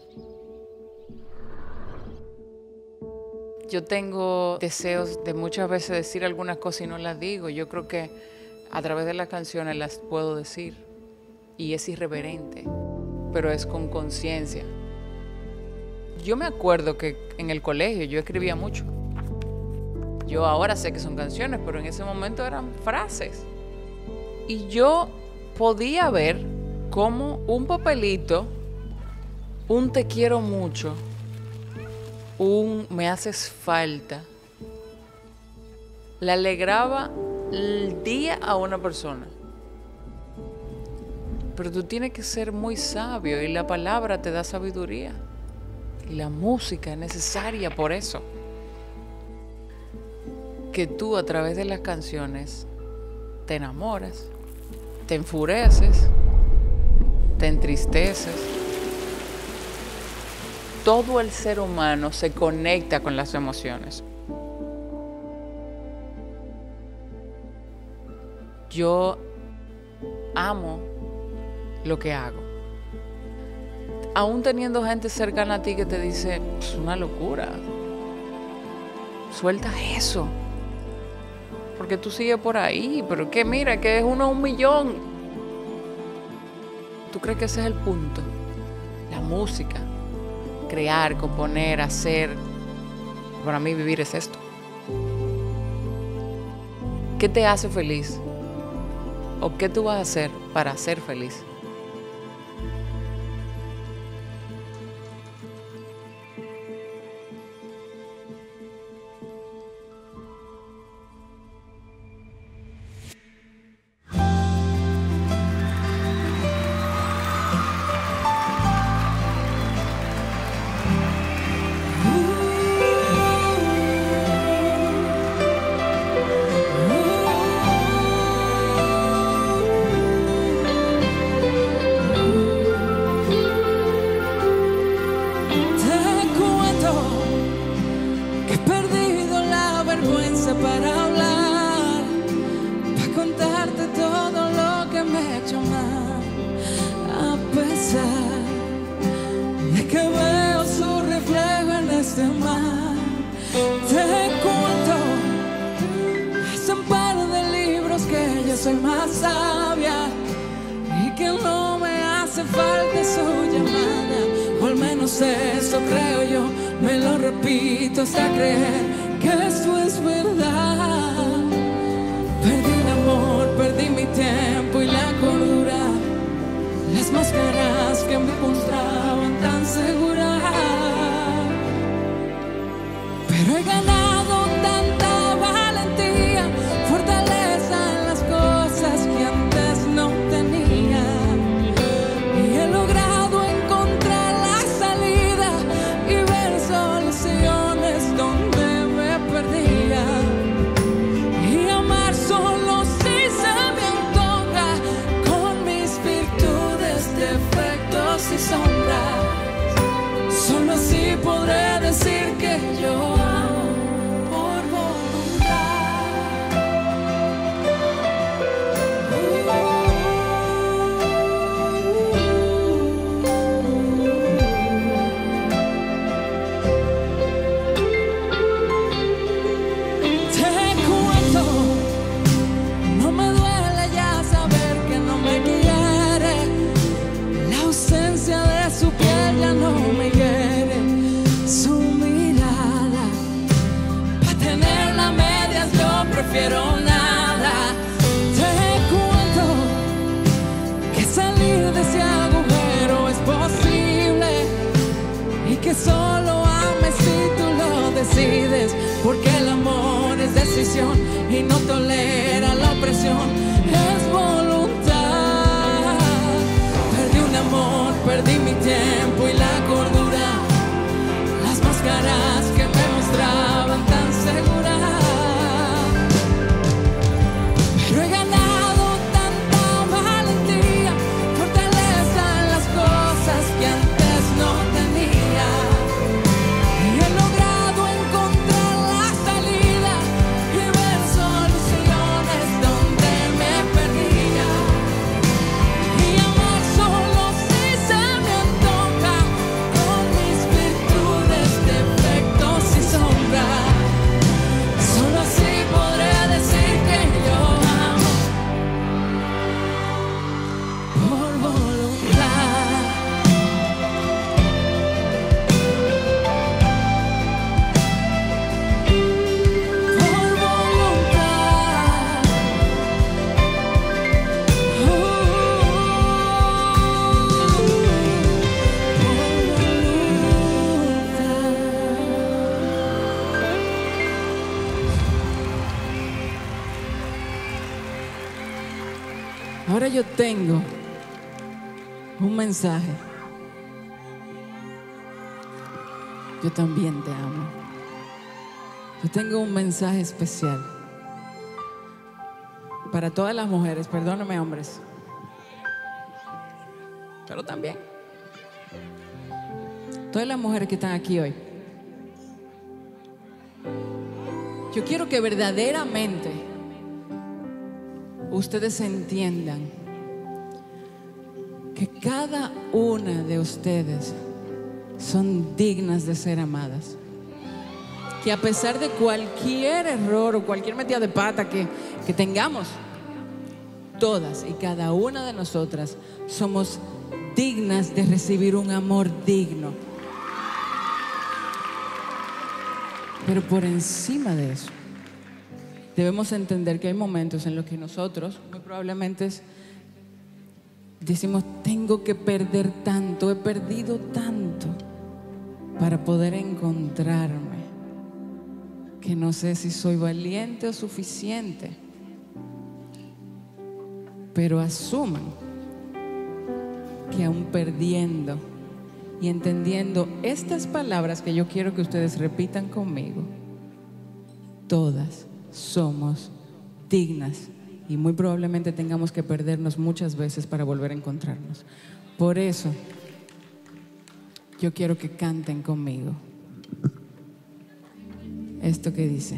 Yo tengo deseos de muchas veces decir algunas cosas y no las digo. Yo creo que a través de las canciones las puedo decir. Y es irreverente. pero es con conciencia. Yo me acuerdo que en el colegio yo escribía mucho. Yo ahora sé que son canciones, pero en ese momento eran frases. Y yo podía ver cómo un papelito, un te quiero mucho, un me haces falta, le alegraba el día a una persona. Pero tú tienes que ser muy sabio y la palabra te da sabiduría. Y la música es necesaria por eso. Que tú a través de las canciones te enamoras, te enfureces, te entristeces. Todo el ser humano se conecta con las emociones. Yo amo lo que hago. Aún teniendo gente cercana a ti que te dice, es una locura, suelta eso, porque tú sigues por ahí, pero que mira, que es 1 a 1.000.000. ¿Tú crees que ese es el punto? La música, crear, componer, hacer. Para mí vivir es esto. ¿Qué te hace feliz? ¿O qué tú vas a hacer para ser feliz? Para hablar, para contarte todo lo que me he hecho mal, a pesar de que veo su reflejo en este mar. Te cuento, hace un par de libros que yo soy más sabia y que no me hace falta su llamada, o al menos eso creo yo, me lo repito hasta creer que esto es verdad. Perdí el amor, perdí mi tiempo y la cordura, las máscaras que me mostraban tan segura. Pero he ganado tanta valentía, fortaleza en las cosas que antes no tenía, y he logrado encontrar la salida y ver soluciones donde perdía, y amar solo si se me antoja, con mis virtudes, defectos y sombras. Solo así podré decir que yo amo por voluntad. Ya no me hiere su mirada, para tenerla a medias yo prefiero nada. Te cuento que salir de ese agujero es posible y que solo ames si tú lo decides, porque el amor es decisión y no tolera la opresión, es voluntad. Perdí un amor, perdí mi tiempo y la cordura, las máscaras que me mostraban tan segura. Pero he ganado tanta valentía, fortaleza en las cosas que antes no tenía, y he logrado encontrar la salida y ver soluciones donde me perdía, y amar solo si se me antoja, con Ahora yo tengo un mensaje. Yo también te amo. Yo tengo un mensaje especial para todas las mujeres, perdóname hombres, pero también todas las mujeres que están aquí hoy. Yo quiero que verdaderamente ustedes entiendan que cada una de ustedes son dignas de ser amadas. Que a pesar de cualquier error o cualquier metida de pata que tengamos, todas y cada una de nosotras somos dignas de recibir un amor digno. Pero por encima de eso, debemos entender que hay momentos en los que nosotros muy probablemente decimos: tengo que perder tanto, he perdido tanto para poder encontrarme, que no sé si soy valiente o suficiente. Pero asuman que aún perdiendo y entendiendo estas palabras que yo quiero que ustedes repitan conmigo, todas somos dignas y muy probablemente tengamos que perdernos muchas veces para volver a encontrarnos. Por eso yo quiero que canten conmigo esto que dice: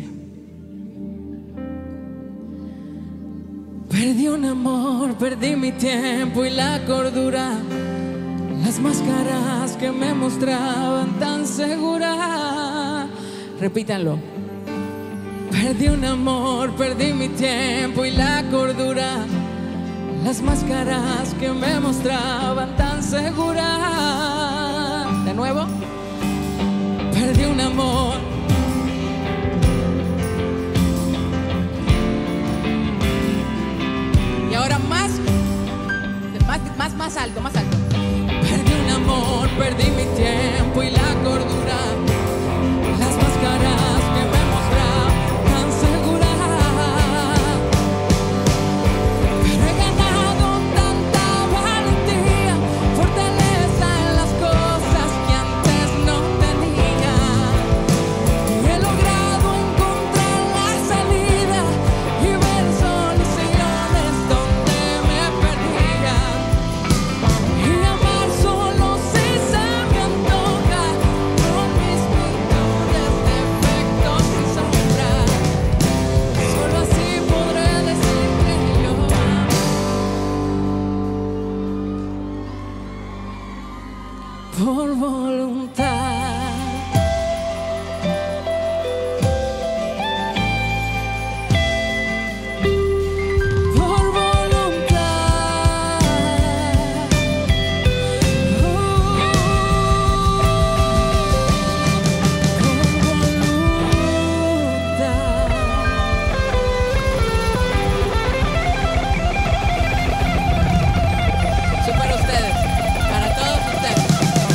perdí un amor, perdí mi tiempo y la cordura, las máscaras que me mostraban tan segura. Repítanlo. Perdí un amor, perdí mi tiempo y la cordura, las máscaras que me mostraban tan segura. De nuevo. Perdí un amor. Y ahora más alto, más alto. Perdí un amor, perdí mi tiempo y la cordura, las máscaras que me mostraban tan segura. Pero he ganado tanta valentía, fortaleza en las cosas que antes no tenía. Y he logrado encontrar la salida y ver soluciones donde me perdía. Y amar solo si se me antoja, con mis virtudes, defectos y sombras. Solo así podré decir que yo amo. Por voluntad. Por voluntad. Eso es para ustedes, para todos ustedes.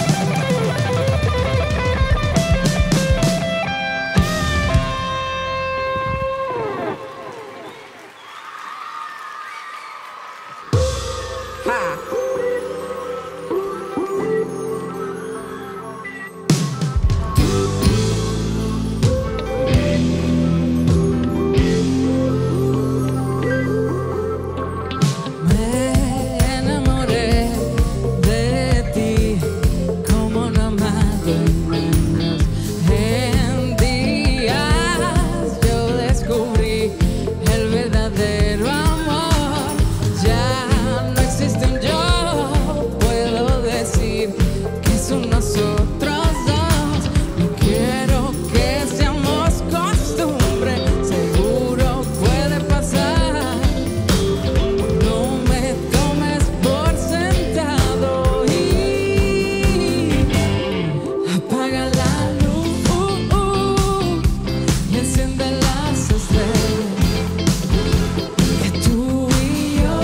Me enamoré de ti como no amado en años. En días yo descubrí el verdadero amor. Ya no existe un yo, puedo decir que son nosotros dos. No quiero que seamos costumbre, seguro puede pasar. No me tomes por sentado y apaga la luz y enciende las estrellas, que tú y yo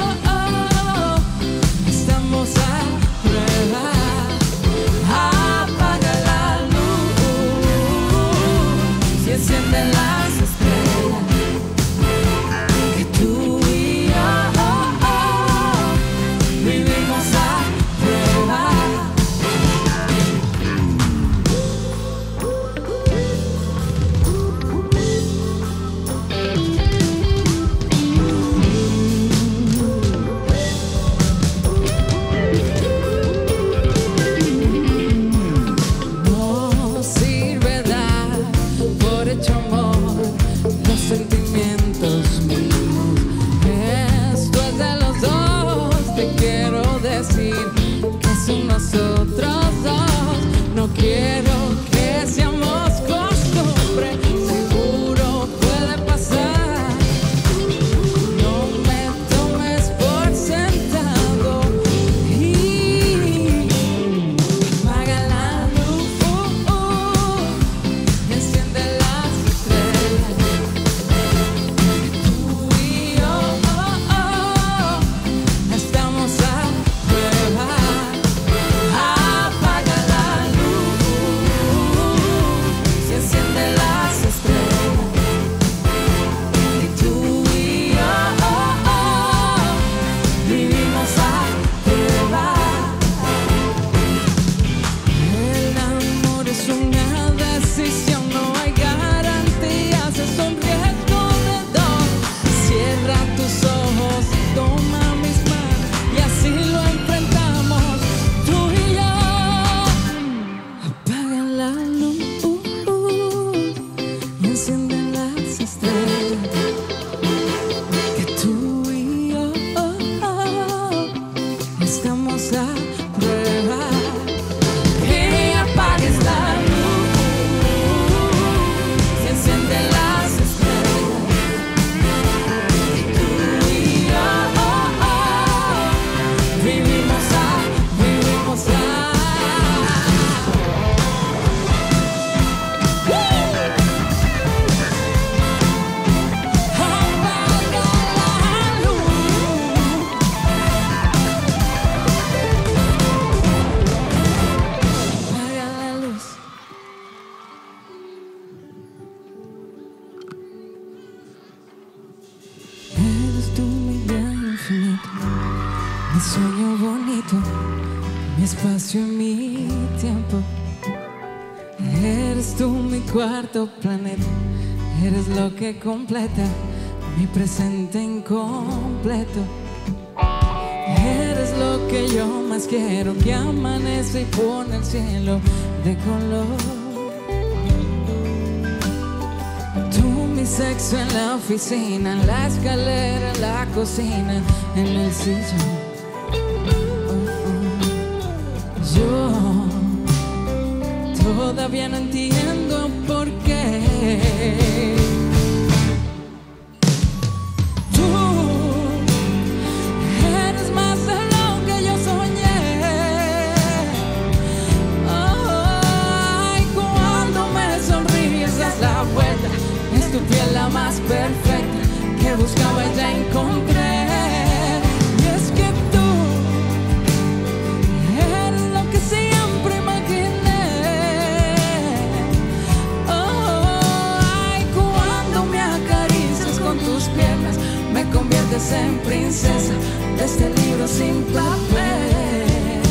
estamos a prueba. Apaga la luz y enciende las estrellas, que tú y yo hecho amor, los sentimientos míos. Esto es de los dos, te quiero decir que son nosotros dos. No quiero que seamos costumbre, seguro puede pasar. No me tomes por sentado y apaga la luz y enciende las estrellas. Tú y yo estamos a prueba. Apaga la luz y enciende las estrellas. Y tú y yo vivimos a prueba. El amor es una decisión, no hay garantías, es un riesgo de dos. Cierra tus ojos, toma mis manos y así lo enfrentamos. Tú y yo. Apaga la luz y enciende las estrellas. Que tú y yo estamos a prueba. Que apagues la luz y enciende las estrellas. Y tú y yo vivimos a apaga la luz. Apaga la luz. Eres tú mi gran infinito, mi sueño bonito, mi espacio y mi tiempo. Eres tú mi cuarto planeta, eres lo que completa mi presente incompleto. Eres lo que yo más quiero, que amanece y pone el cielo de color. Tú mi sexo en la oficina, en la escalera, en la cocina, en el sillón. Yo todavía no entiendo por qué tú eres más de lo que yo soñé. Ay, cuando me sonríes das la vuelta, es tu piel la más perfecta que buscaba y ya encontré. Y es que tú eres lo que siempre imaginé. Ay, cuando me acaricias con tus piernas, me conviertes en princesa de este libro sin papel.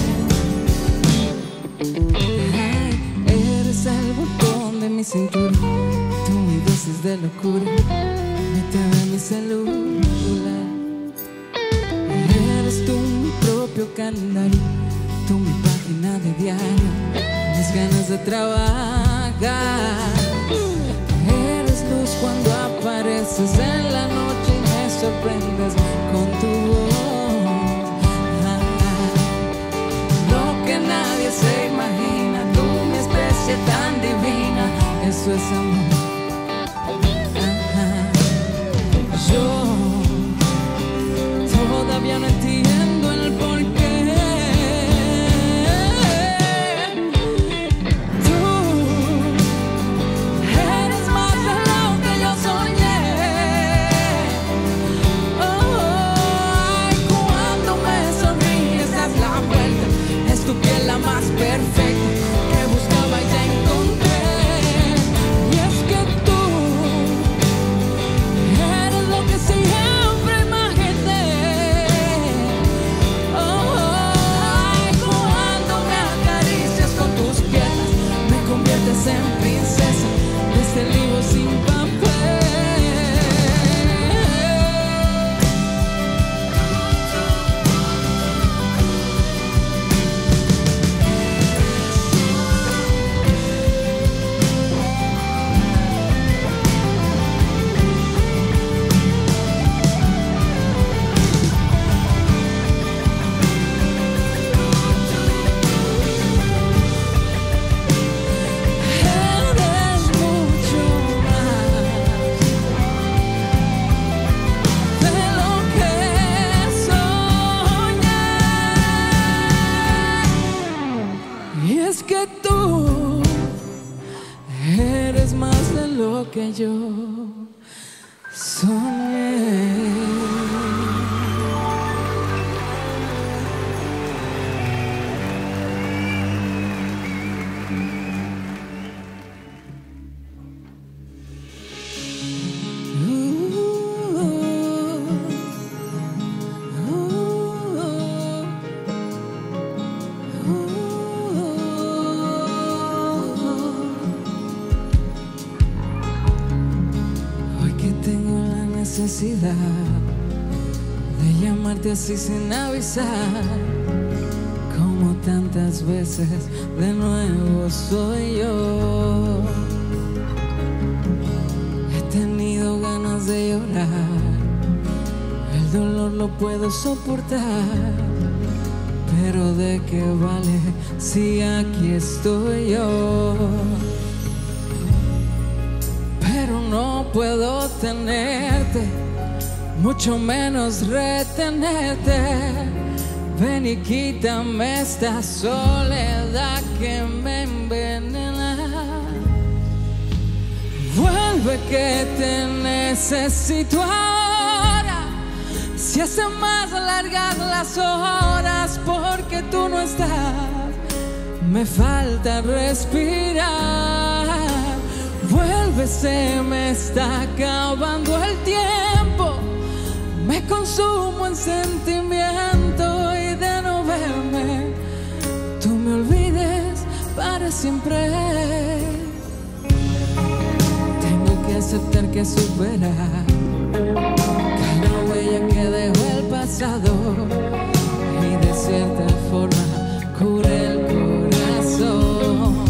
Ay, eres el botón de mi cintura, tú mi dosis de locura, méteme en mi celular. Eres tú mi propio calendario, tú mi página de diario, mis ganas de trabajar. Eres luz cuando apareces en la noche y me sorprendes con tu voz. Lo que nadie se imagina, tú mi especie tan divina, eso es amor. Yo todavía no entiendo el porqué. Tú eres más de lo que yo soñé. Ay, cuando me sonríes das la vuelta, es tu piel la más perfecta que buscaba y ya encontré. Y es que tú eres lo que siempre imaginé. que yo soñé. Necesidad de llamarte así sin avisar, como tantas veces de nuevo soy yo. He tenido ganas de llorar, el dolor lo puedo soportar, pero ¿de qué vale si aquí estoy yo? No puedo tenerte, mucho menos retenerte. Ven y quítame esta soledad que me envenena. Vuelve que te necesito ahora. Si hacen más largas las horas porque tú no estás, me falta respirar. Vuelve, se me está acabando el tiempo. Me consumo en sentimiento y de no verme, tú me olvides para siempre. Tengo que aceptar que superar cada huella que dejó el pasado y de cierta forma cura el corazón.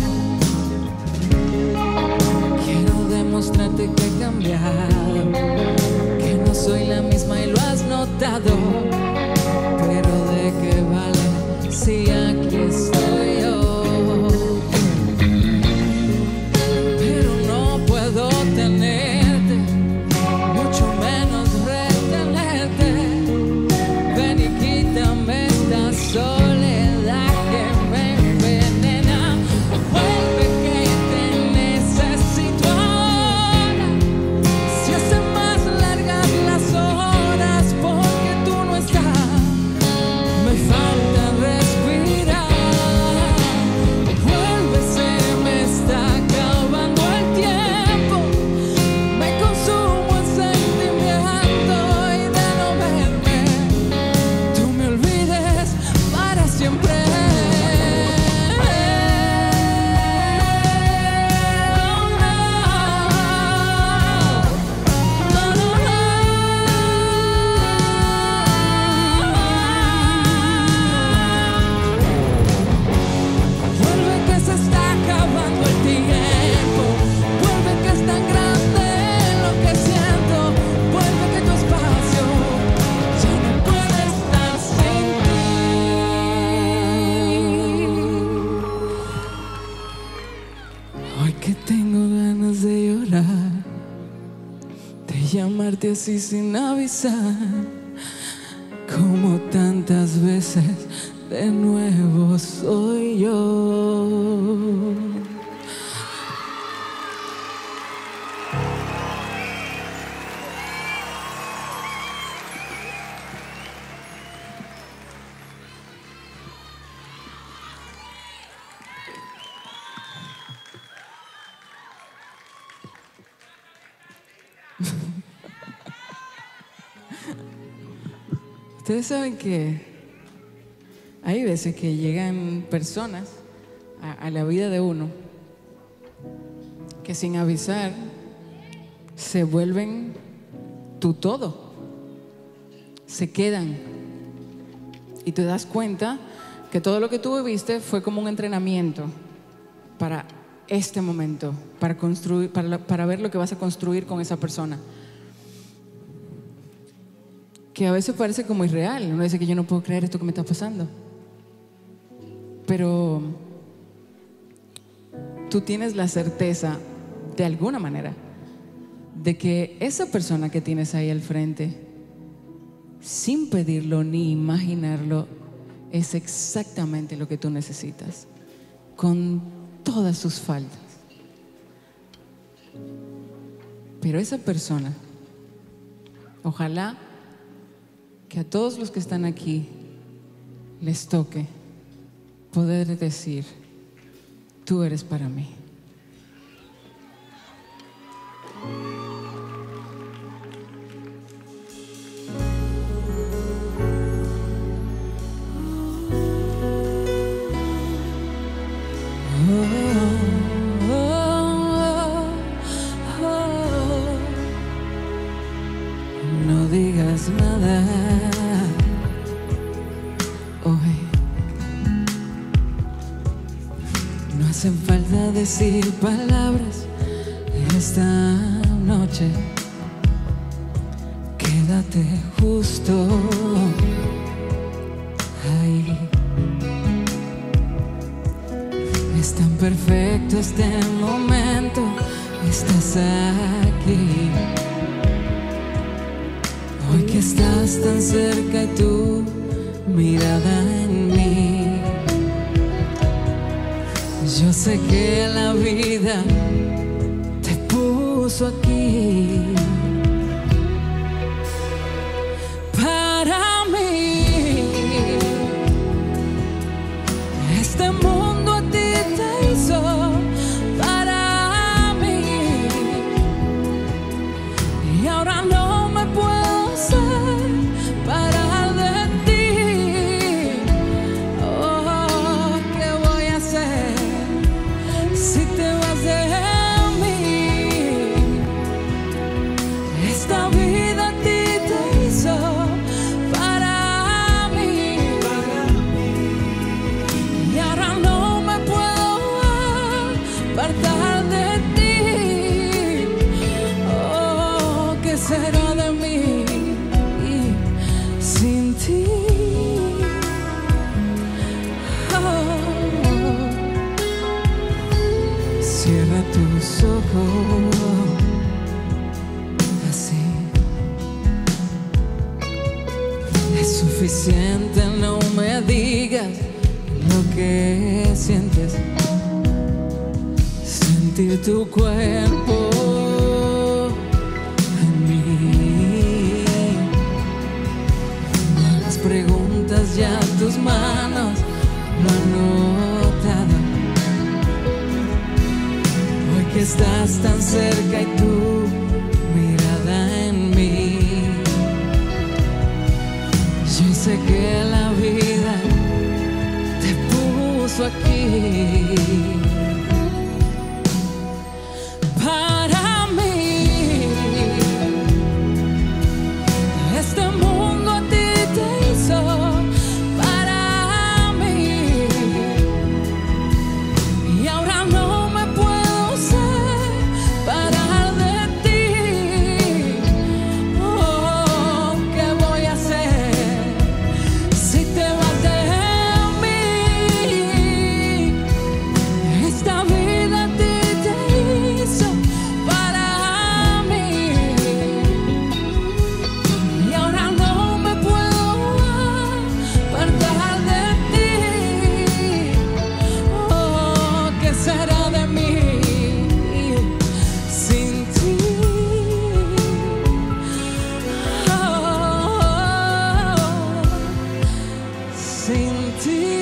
Demostrarte que he cambiado, que no soy la misma y lo has notado, pero ¿de qué vale si aquí estoy yo? Pero no puedo tenerte, mucho menos retenerte. Ven y quítame esta soledad que me envenena. Vuelve que te necesito. Llamarte así sin avisar, como tantas veces de nuevo soy yo. Ustedes saben que hay veces que llegan personas a la vida de uno que sin avisar se vuelven tu todo, se quedan y te das cuenta que todo lo que tú viviste fue como un entrenamiento para este momento, para construir, para ver lo que vas a construir con esa persona. Que a veces parece como irreal. Uno dice que yo no puedo creer esto que me está pasando. Pero tú tienes la certeza, de alguna manera, de que esa persona que tienes ahí al frente, sin pedirlo ni imaginarlo, es exactamente lo que tú necesitas, con todas sus faltas. Pero esa persona, ojalá que a todos los que están aquí les toque poder decir, tú eres para mí. No digas nada hoy. No hacen falta decir palabras esta noche. Quédate justo ahí. Es tan perfecto este momento. Estás aquí. Hoy que estás tan cerca y tu mirada en mí. Yo sé que la vida te puso aquí. Para mí, este mundo a ti te hizo. Para mí, y ahora no me puedo separar de ti. Oh, ¿qué voy a hacer si te vas de mí? Esta vida a ti te hizo. Para mí, y ahora no me puedo apartar de ti. Oh, ¿qué será de mí sin ti? Oh, cierra tus ojos así. Es suficiente, no me digas lo que sientes. Sentir tu cuerpo en mí. No hagas preguntas, ya tus manos lo han notado. Hoy que estás tan cerca y tu mirada en mí. Yo sé que la vida te puso aquí. Para mí, este mundo a ti te hizo. Para mí, y ahora no me puedo separar de ti. Oh, ¿qué voy a hacer si te vas de mí? Esta vida a ti te hizo. Para mí, y ahora no me puedo apartar de ti. Oh, ¿qué será de mí sin ti? Oh, sin ti.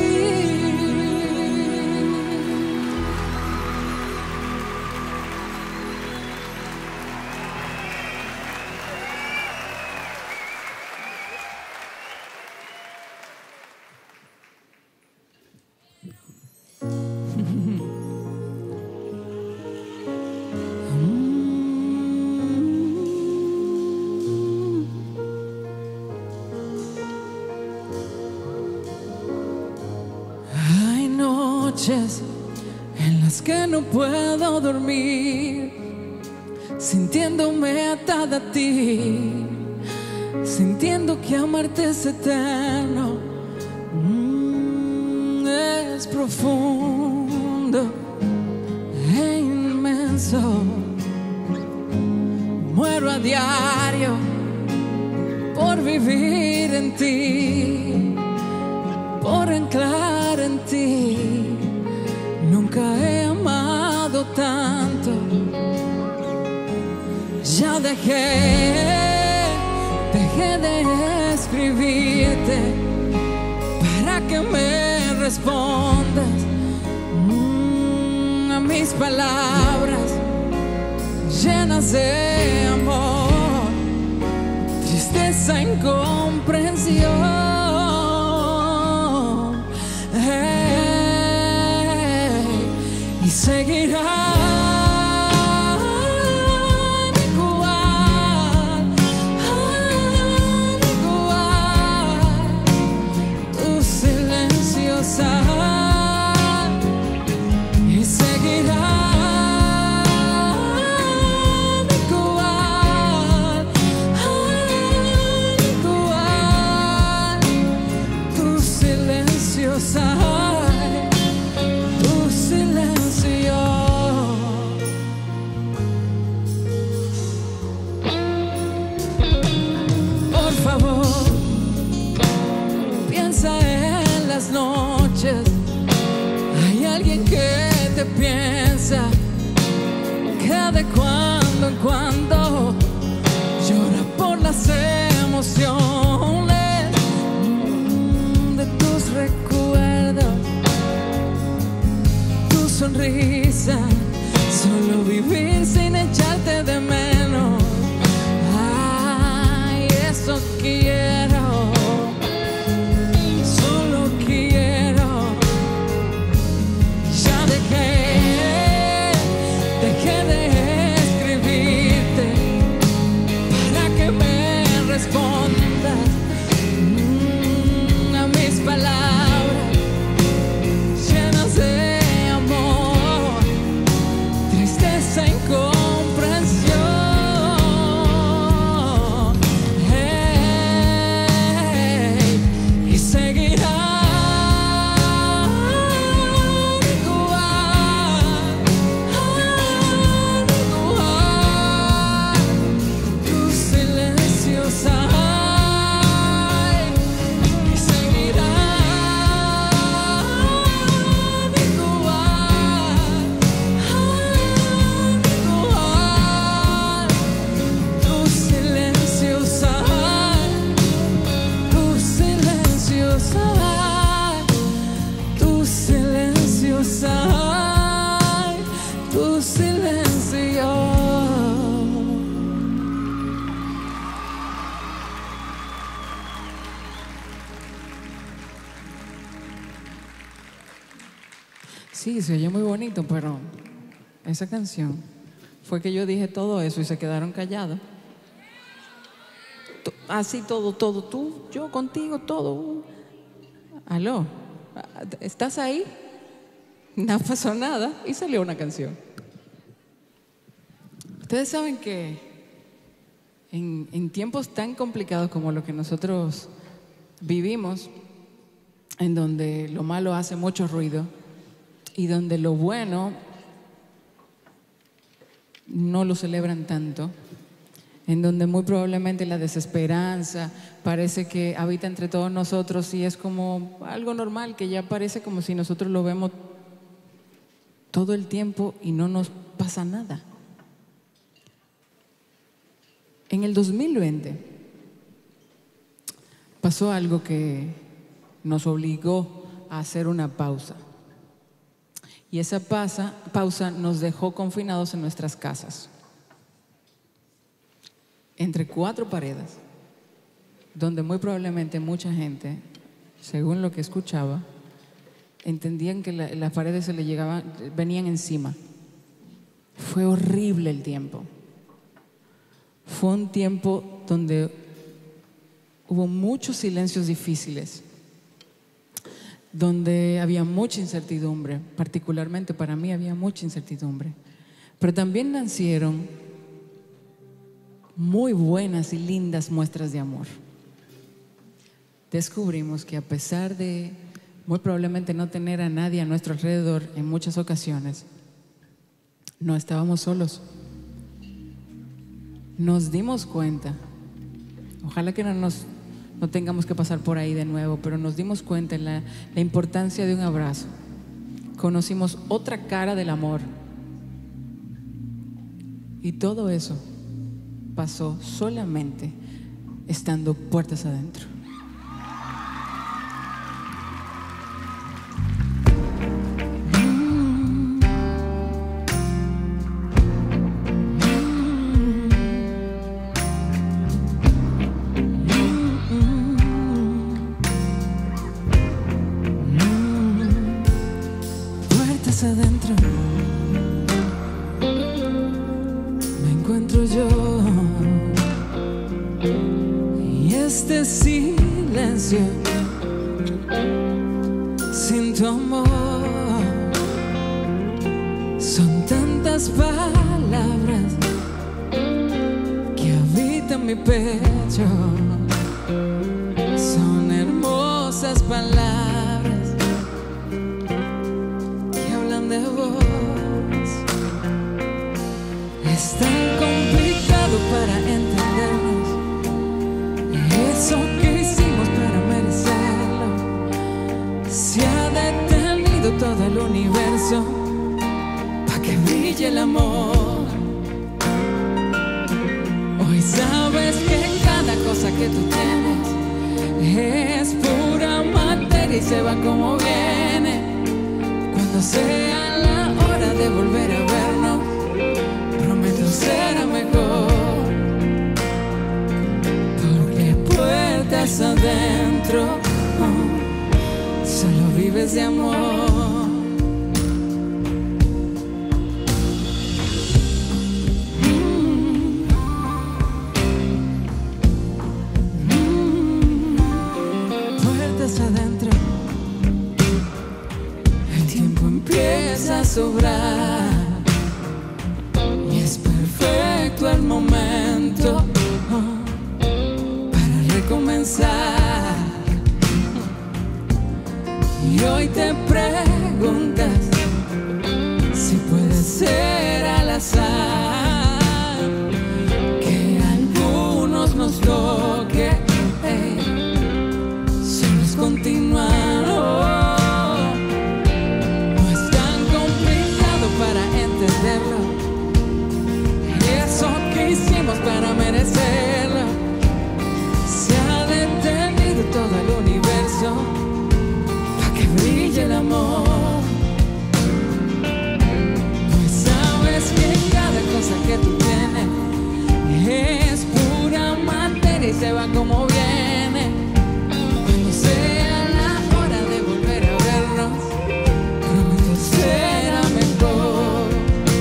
Hay noches en las que no puedo dormir, sintiéndome atada a ti, sintiendo que amarte es eterno. Es profundo e inmenso. Muero a diario por vivir en ti, por anclar en ti. Nunca he amado tanto Ya dejé de escribirte para que me respondas a mis palabras llenas de amor, tristeza, incomprensión. Y seguirá. Y seguirá igual, tu silencio, tu silencio. Por favor, piensa en las noches. Hay alguien que te piensa, que de cuando en cuando llora por las emociones de tus recuerdos, tu sonrisa, solo vivir sin echarte de menos. Ay, eso quiero. Dejé de escribirte para que me respondas a mis palabras llenas de amor, tristeza, incomprensión. Y seguirá. Tu silencio. Sí, se oye muy bonito, pero esa canción fue que yo dije todo eso y se quedaron callados. Así todo, tú, yo contigo, todo. Aló, ¿estás ahí? No pasó nada y salió una canción. Ustedes saben que en tiempos tan complicados como lo que nosotros vivimos, en donde lo malo hace mucho ruido y donde lo bueno no lo celebran tanto, en donde muy probablemente la desesperanza parece que habita entre todos nosotros y es como algo normal que ya parece como si nosotros lo vemos todo el tiempo y no nos pasa nada. En el 2020 pasó algo que nos obligó a hacer una pausa. Y esa pausa nos dejó confinados en nuestras casas, entre 4 paredes, donde muy probablemente mucha gente, según lo que escuchaba, entendían que las paredes se le venían encima. Fue horrible el tiempo. Fue un tiempo donde hubo muchos silencios difíciles, donde había mucha incertidumbre, particularmente para mí había mucha incertidumbre, pero también nacieron muy buenas y lindas muestras de amor. Descubrimos que a pesar de muy probablemente no tener a nadie a nuestro alrededor en muchas ocasiones, no estábamos solos. Nos dimos cuenta, ojalá que no tengamos que pasar por ahí de nuevo, pero nos dimos cuenta en la importancia de un abrazo. Conocimos otra cara del amor. Y todo eso pasó solamente estando puertas adentro. Puertas adentro me encuentro yo, y este silencio sin tu amor, son tantas palabras que habitan mi pecho, son hermosas palabras que hablan de vos. Es tan complicado para entendernos, eso que hicimos para merecerlo. Se ha detenido todo el universo para que brille el amor. Hoy sabes que cada cosa que tú tienes es pura materia y se va como viene. Cuando sea la hora de volver a vernos, prometo será mejor, porque puertas adentro solo vives de amor. Puertas adentro, el tiempo empieza a sobrar y es perfecto el momento para recomenzar. Y hoy te preguntas si puede ser al azar que a algunos nos toque, solo es continuar. No es tan complicado para entenderlo, eso que hicimos para merecerlo. Se ha detenido todo el universo para que brille el amor. Pues sabes que cada cosa que tú tienes es pura materia y se va como viene. Cuando sea la hora de volver a vernos, prometo será mejor.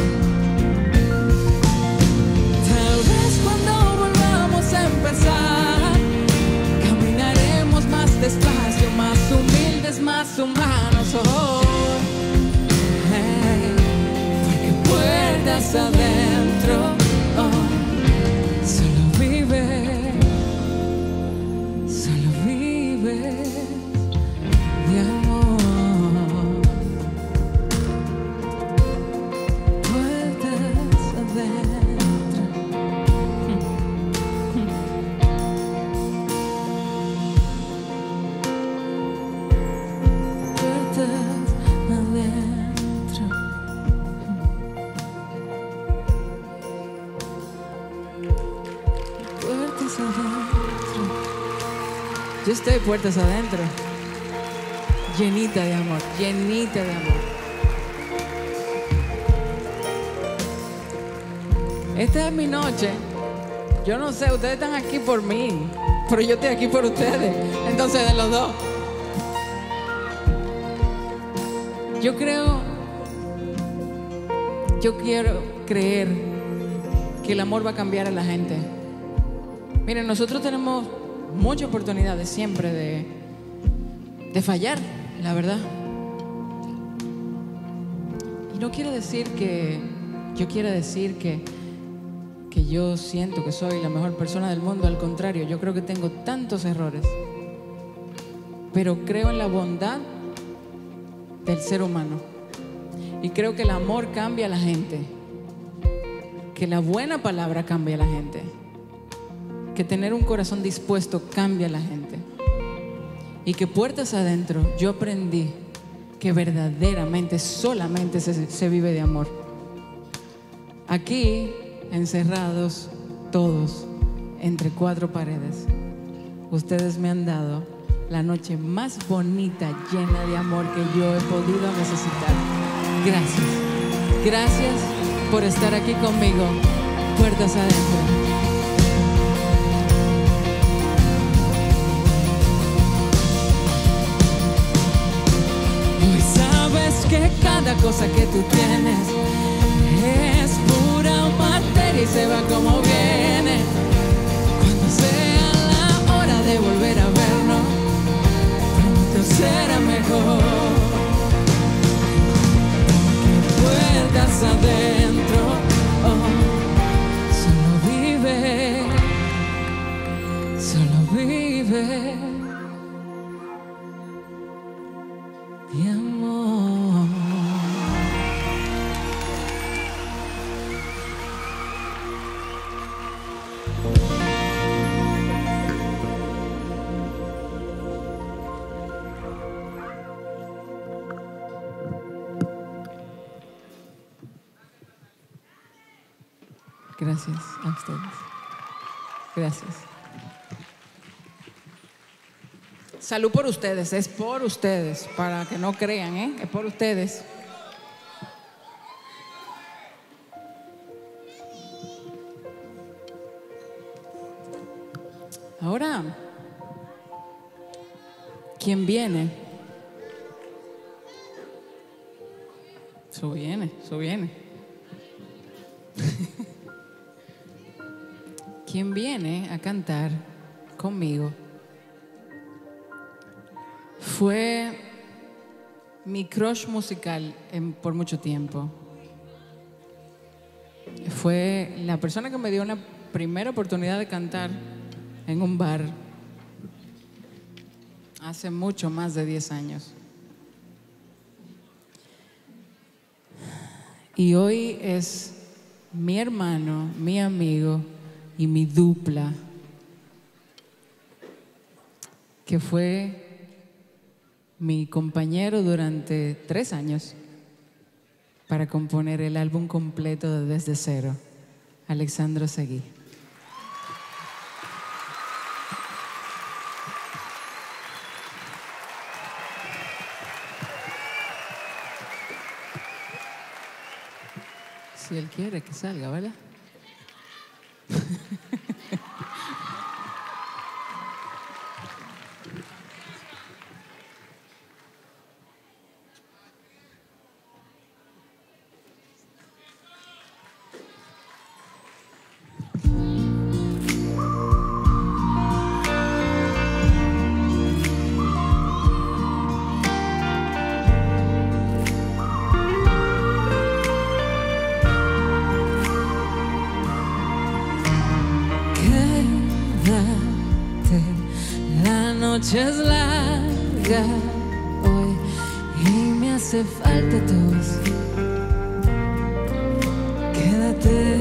Tal vez cuando volvamos a empezar, caminaremos más despacio, más humildes, más humanos. Porque puertas adentro solo vive de amor. Puertas adentro. Puertas adentro. Puertas adentro. Yo estoy puertas adentro, llenita de amor, llenita de amor. Esta es mi noche. Yo no sé, ustedes están aquí por mí, pero yo estoy aquí por ustedes. Entonces, de los dos. Yo quiero creer que el amor va a cambiar a la gente. Miren, nosotros tenemos muchas oportunidades siempre de fallar, la verdad. Y no quiero decir que yo siento que soy la mejor persona del mundo. Al contrario, yo creo que tengo tantos errores, pero creo en la bondad del ser humano y creo que el amor cambia a la gente, que la buena palabra cambia a la gente, que tener un corazón dispuesto cambia a la gente, y que puertas adentro yo aprendí que verdaderamente solamente se vive de amor. Aquí, encerrados, todos, entre cuatro paredes. Ustedes me han dado la noche más bonita, llena de amor que yo he podido necesitar. Gracias. Gracias por estar aquí conmigo, puertas adentro. Hoy sabes que cada cosa que tú tienes es pura materia y se va como viene. Cuando sea la hora de volver a vernos, pronto será mejor. Puertas adentro, solo vive de amor. Gracias a ustedes. Gracias. Salud por ustedes, es por ustedes, para que no crean, es por ustedes. Ahora, ¿quién viene? Eso viene, eso viene. ¿Quién viene a cantar conmigo? Fue mi crush musical por mucho tiempo. Fue la persona que me dio una primera oportunidad de cantar en un bar hace mucho más de 10 años. Y hoy es mi hermano, mi amigo y mi dupla, que fue mi compañero durante 3 años para componer el álbum completo de Desde Cero, Alexandro Seguí. Si él quiere que salga, ¿verdad? La noche es larga hoy y me hace falta tu voz. Quédate.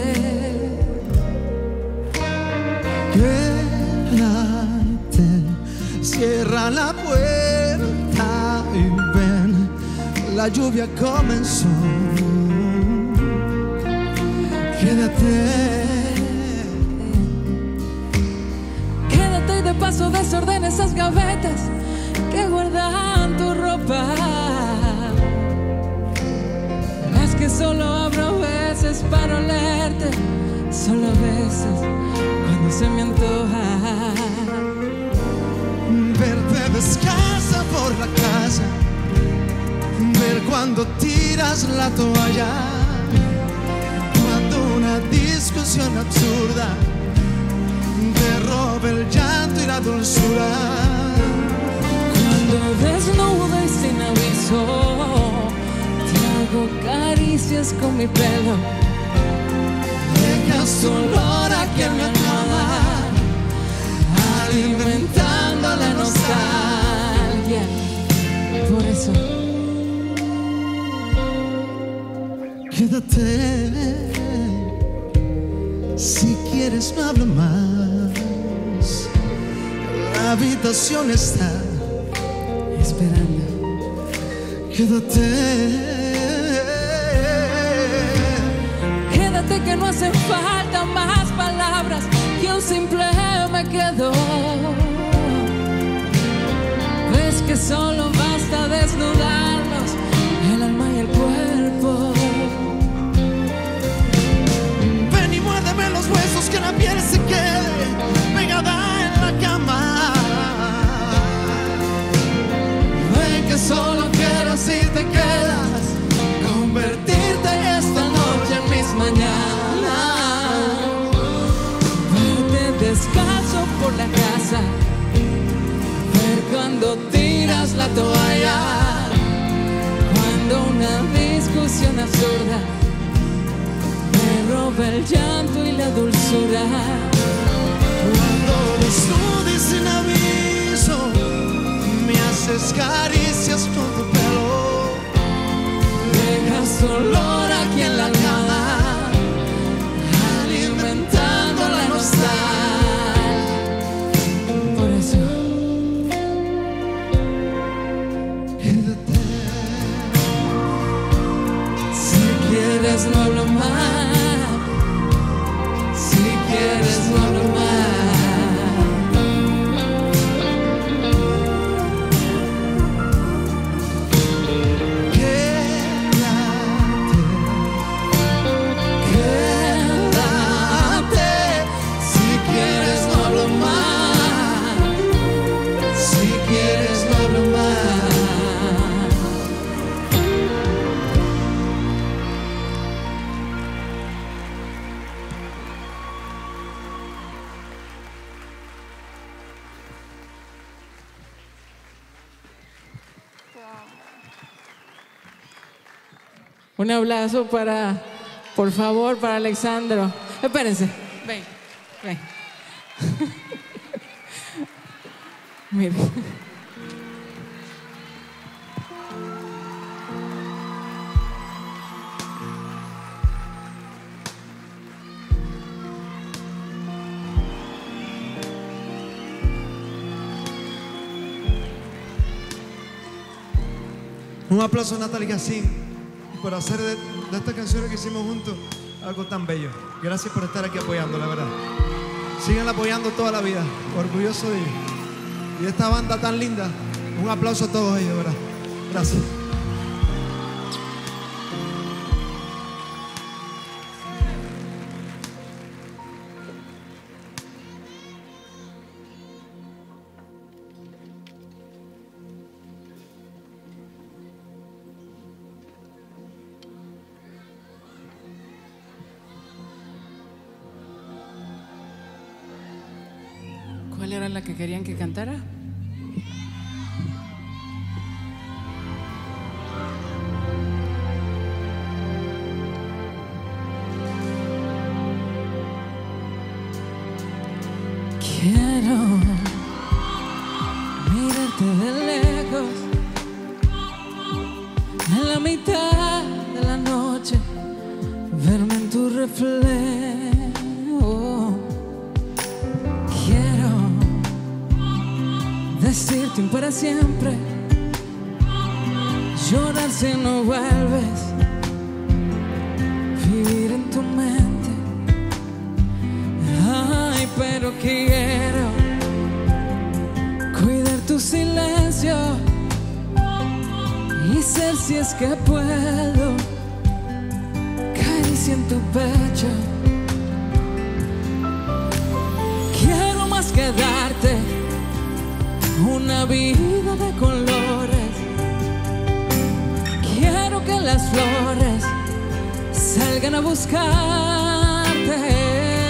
Quédate, cierra la puerta y ven, la lluvia comenzó. Quédate. De paso desordena esas gavetas que guardan tu ropa, las que solo abro a veces para olerte, solo a veces cuando se me antoja. Verte descalza por la casa, ver cuando tiras la toalla, cuando una discusión absurda te roba el llanto y la dulzura. Cuando desnuda y sin aviso te hago caricias con mi pelo, dejas tu olor aquí en mi almohada, alimentando la nostalgia. Por eso quédate. Si quieres no hablo más, la habitación está esperando. Quédate. Quédate que no hacen falta más palabras palabras y un simple me quedo. Ves que solo basta desnudarnos el alma y el cuerpo. Ven y muérdeme los huesos, que la piel se quede pegada en la cama. Ven que solo quiero, si te quedas, convertirte esta noche en mis mañanas. Verte descalzo por la casa, ver cuando tiras la toalla, cuando una discusión absurda me roba el llanto y la dulzura. Cuando desnudes sin aviso, me haces caricias con tu pelo, Dejas olor aquí en la cama, alimentando la nostalgia. Por eso quédate. si quieres no hablo más, si quieres no hablo más. Quédate, si quieres no hablo más, si quieres no hablo más. Un aplauso para, por favor, para Alexandro. Espérense. Ven, ven. Mire. Un aplauso a Natalie Gassin por hacer de estas canciones que hicimos juntos algo tan bello. Gracias por estar aquí apoyando, la verdad. Sigan apoyando toda la vida. Orgulloso de ellos. Y de esta banda tan linda. Un aplauso a todos ellos, ¿verdad? Gracias. ¿Cuál era la que querían que cantara? Quiero mirarte de lejos, en la mitad de la noche, verme en tu reflejo. Quiero decirte un para siempre, llorar si no vuelves, vivir en tu mente. Ay, pero quiero cuidar tu silencio y ser, si es que puedo, caricia en tu pecho. Quiero más que darte una vida de colores. Quiero que las flores salgan a buscarte.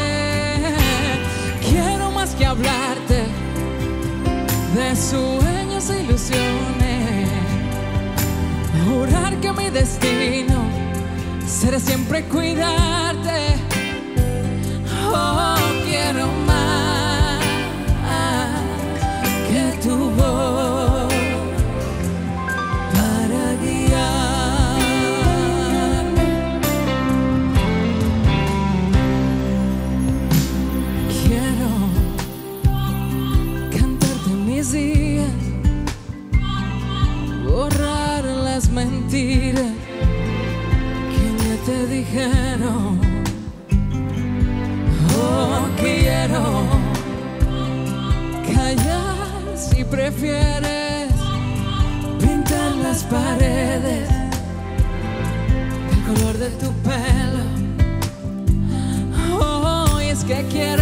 Quiero más que hablarte de sueños e ilusiones. Jurar que mi destino será siempre cuidarte. Oh, quiero más que tu voz para guiarme. Quiero cantarte mis días, borrar las mentiras que ya te dijeron. prefieres pintar las paredes del color de tu pelo. Oh, y es que quiero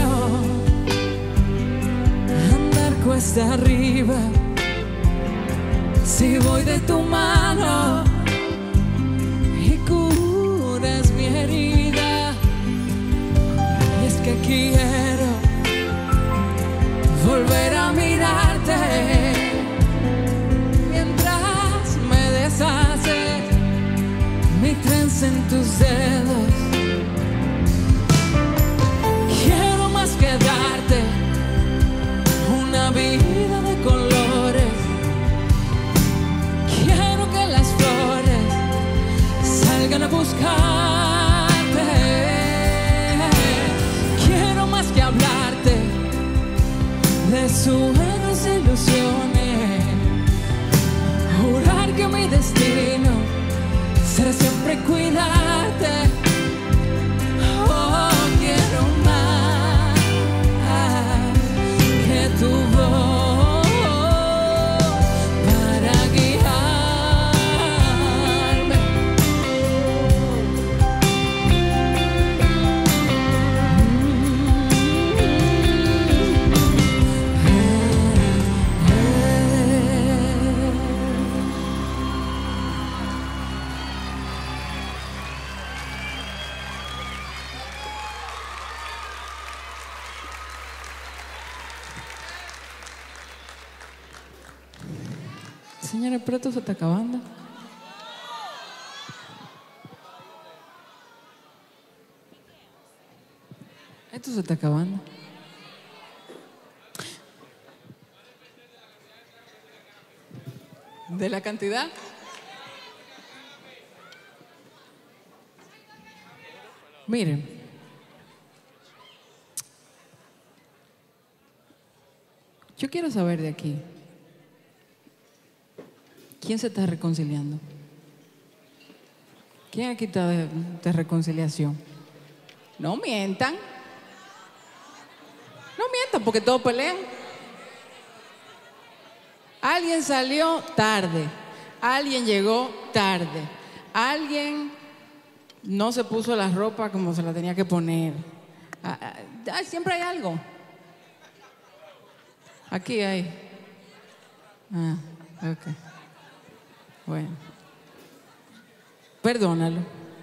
andar cuesta arriba si voy de tu mano y curas mi herida. Y es que quiero volver a mirarte mientras me deshaces mi trenza en tus dedos. Quiero más que darte una vida de colores. Quiero que las flores salgan a buscarte. Quiero más que hablarte de sueños e ilusiones. Jurar que mi destino será siempre cuidarte. Oh, quiero más que tu voz para guiarme. Señores, pero esto se está acabando. Esto se está acabando. ¿De la cantidad? Miren. Yo quiero saber de aquí. ¿Quién se está reconciliando? ¿Quién aquí está de reconciliación? No mientan. No mientan porque todos pelean. Alguien salió tarde. Alguien llegó tarde. Alguien no se puso la ropa como se la tenía que poner. Siempre hay algo. Aquí hay. Ok. Bueno, perdónalo.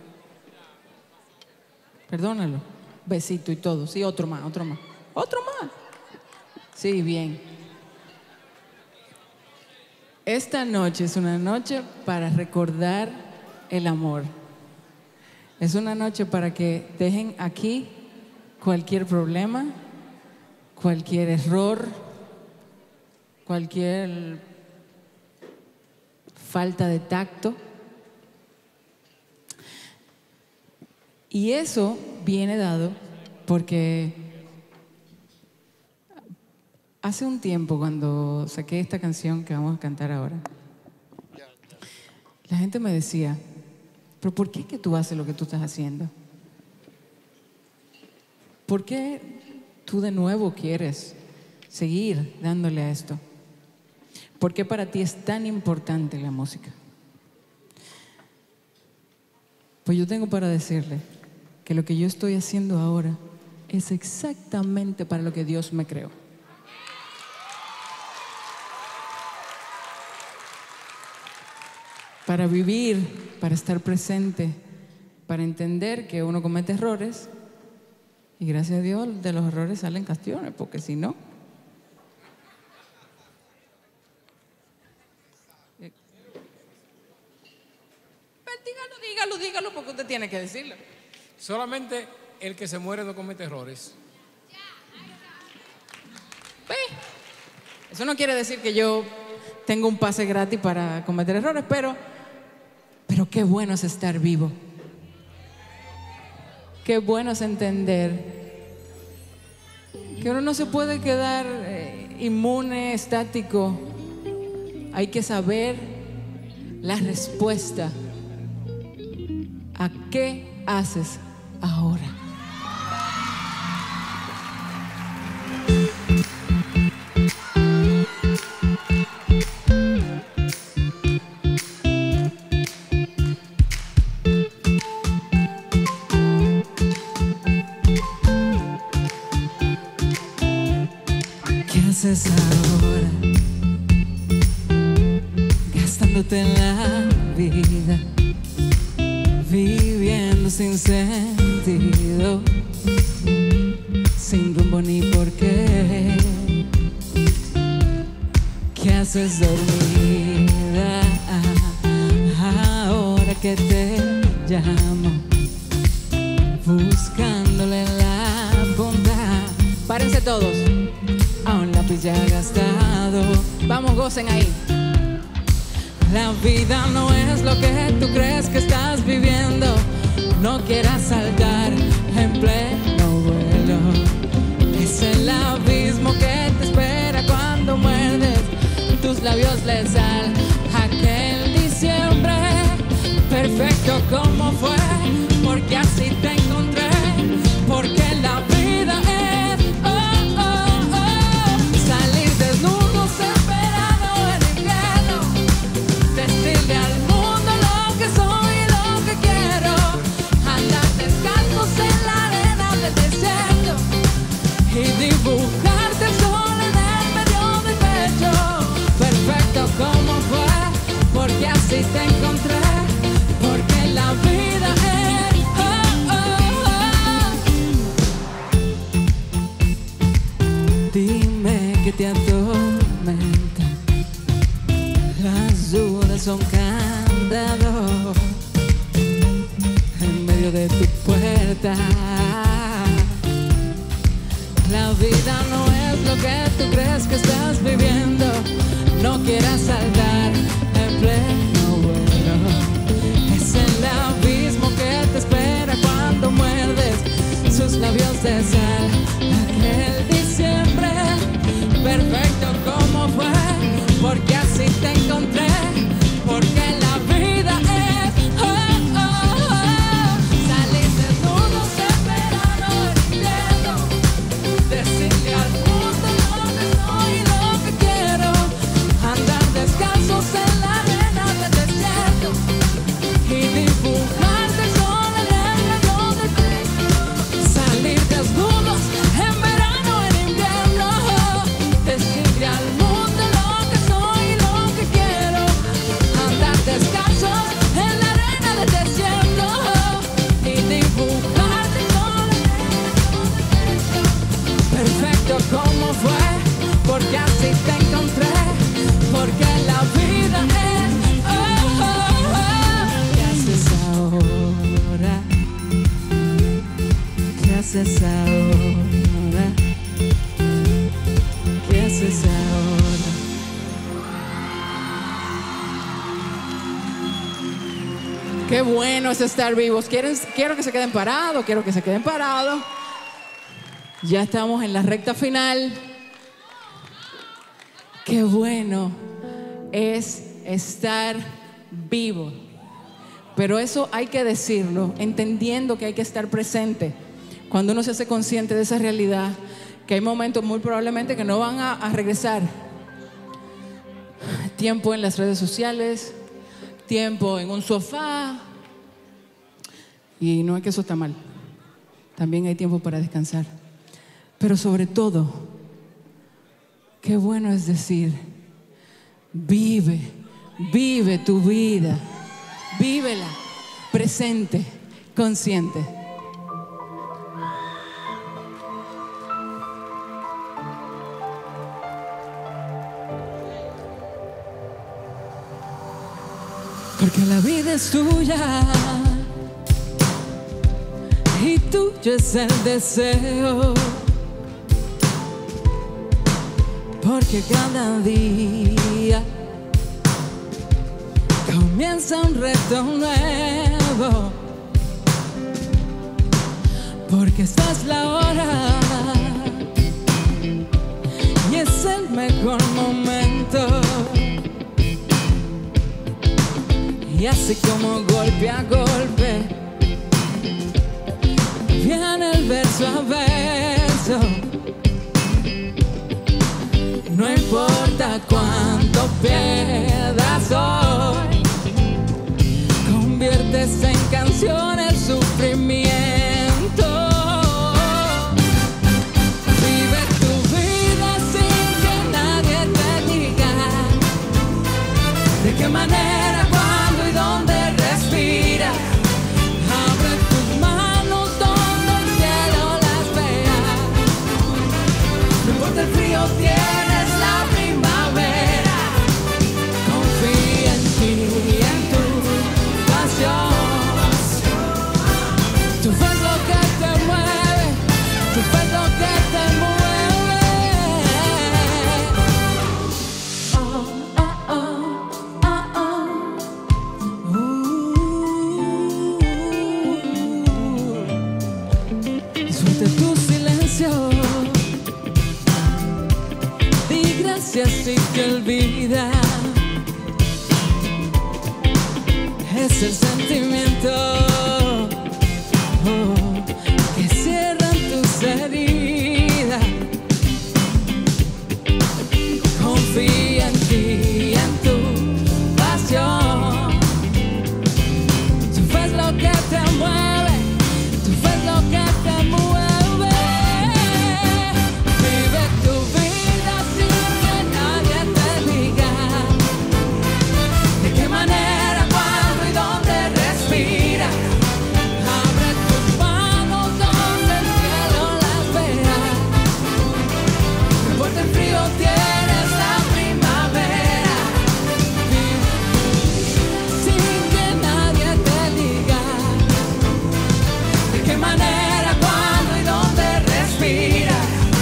Perdónalo. Besito y todo. Sí, otro más, otro más. Otro más. Sí, bien. Esta noche es una noche para recordar el amor. Es una noche para que dejen aquí cualquier problema, cualquier error, cualquier falta de tacto. Y eso viene dado porque hace un tiempo, cuando saqué esta canción que vamos a cantar ahora, la gente me decía, pero ¿por qué que tú haces lo que tú estás haciendo? ¿Por qué tú de nuevo quieres seguir dándole a esto? ¿Por qué para ti es tan importante la música? Pues yo tengo para decirle que lo que yo estoy haciendo ahora es exactamente para lo que Dios me creó. Para vivir, para estar presente, para entender que uno comete errores y gracias a Dios de los errores salen castiones, porque si no... Dígalo porque usted tiene que decirlo. Solamente el que se muere no comete errores. Eso no quiere decir que yo tengo un pase gratis para cometer errores, pero qué bueno es estar vivo. Qué bueno es entender que uno no se puede quedar inmune, estático. Hay que saber la respuesta. ¿A qué haces ahora? haces ahora? Gastándote en la vida, viviendo sin sentido, sin rumbo ni por qué. ¿Qué haces dormida ahora que te llamo? Buscándole la bondad. Párense todos. A un lápiz ya gastado. Vamos, gocen ahí. La vida no es lo que tú crees que estás viviendo. No quieras saltar en pleno vuelo. Es el abismo que te espera cuando muerdes tus labios de sal. Aquel diciembre perfecto como fue, porque así te encontré, porque la vida es salir desnudos en verano, en invierno, decirle al mundo lo que soy y lo que quiero, andar descalzos en la arena del desierto y dibujarte el sol en el medio del pecho. Perfecto como fue, porque así te encontré, porque la vida es Dime que te atormenta, las dudas son candados en medio de tu puerta. La vida no es lo que tú crees que estás viviendo. No quieras saltar en pleno vuelo. Es el abismo que te espera cuando muerdes sus labios de sal. Aquel diciembre perfecto como fue, porque así te encontré, porque la vida es salir desnudos en verano, en invierno, decirle al mundo lo que soy y lo que quiero, andar descalzos en la arena del desierto y dibujarte el sol en el medio del pecho. Salir desnudos en verano, en invierno, decirle al mundo lo que soy y lo que quiero, andar descalzos en la arena del desierto y dibujarte el sol en el medio del pecho. Perfecto como fue, porque así te encontré, porque la vida es ¿qué haces ahora? ¿Qué haces ahora? ¿Qué haces ahora? Qué bueno es estar vivos. Quiero que se queden parados, quiero que se queden parados. Ya estamos en la recta final. Qué bueno es estar vivo. Pero eso hay que decirlo, entendiendo que hay que estar presente. Cuando uno se hace consciente de esa realidad, que hay momentos muy probablemente que no van a regresar. Tiempo en las redes sociales, tiempo en un sofá. Y no es que eso está mal. También hay tiempo para descansar. Pero sobre todo, qué bueno es decir, vive tu vida, vívela, presente, consciente. Porque la vida es tuya y tuyo es el deseo. Porque cada día comienza un reto nuevo. Porque esta es la hora y es el mejor momento. Y así como golpe a golpe viene el verso a verso. No importa cuánto pierdas hoy, conviertes en canción el sufrimiento. Vive tu vida sin que así te olvida. Es el sentimiento que cierran tus heridas. Confía en ti, en tu pasión. Tu fe es lo que te mueve, tu fe es lo que te mueve. Vive tu vida sin que nadie te diga de qué manera, cuándo y dónde respiras. Abre tus manos donde el cielo las verá. No importa el frío, tienes la primavera. Vive sin que nadie te diga de qué manera, cuándo y dónde respiras.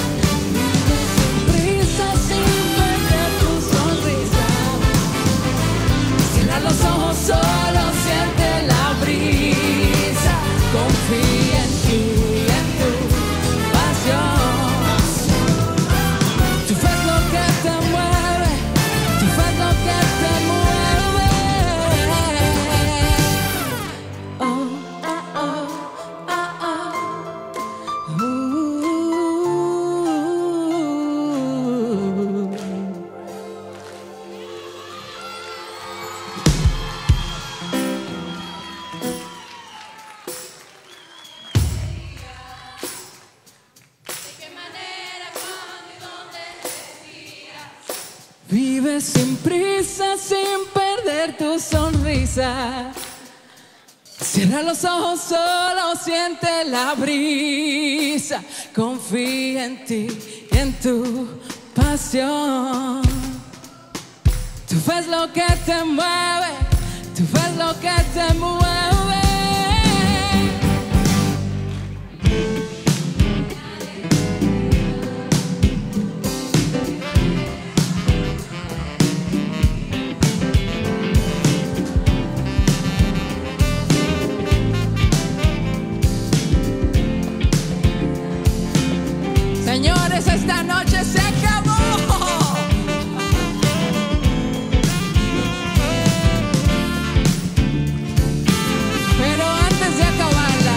Prisa sin perder tu sonrisa. Cierra los ojos, solo siente la brisa. Confía en ti, en tu pasión. Tu fe es lo que te mueve, tu fe es lo que te mueve. Oh, oh, oh, oh, oh. Vive sin prisa, sin perder tu sonrisa. Cierra los ojos, solo siente la brisa. Confía en ti y en tu pasión. Tu fe es lo que te mueve, tu fe es lo que te mueve. Señores, esta noche se acabó. Pero antes de acabarla,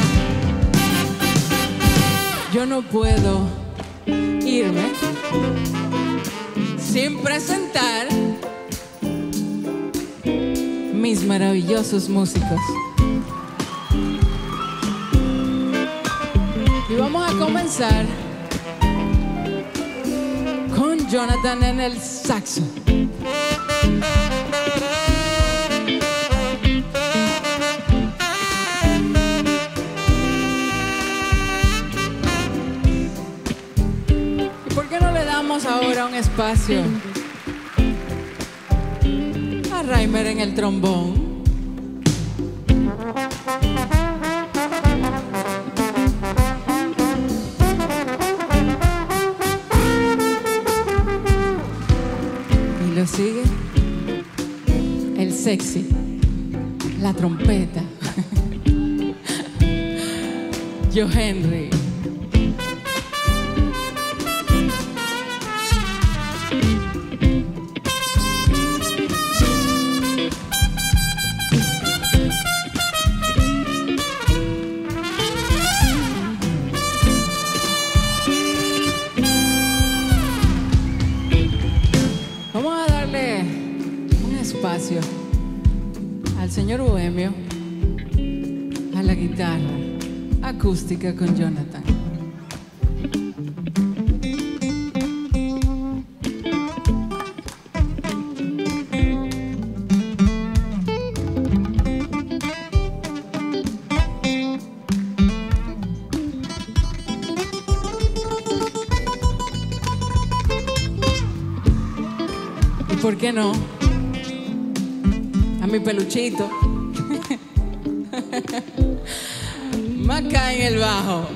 yo no puedo irme sin presentar mis maravillosos músicos. Y vamos a comenzar con Jonathan en el saxo. ¿Y por qué no le damos ahora un espacio a Reimer en el trombón? Lo sigue el sexy, la trompeta, Joe Henry. Al señor Bohemio a la guitarra acústica con Jonathan. ¿Y por qué no? A mi peluchito. Maca en el bajo.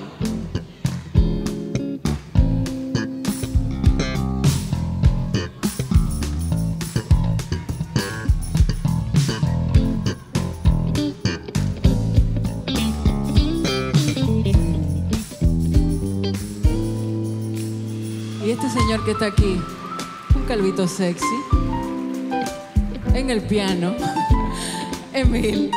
Y este señor que está aquí, un calvito sexy. En el piano, Emil.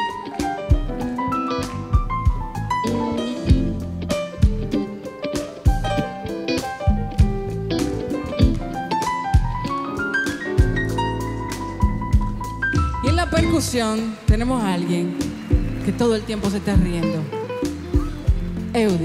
Y en la percusión tenemos a alguien que todo el tiempo se está riendo. Eudi.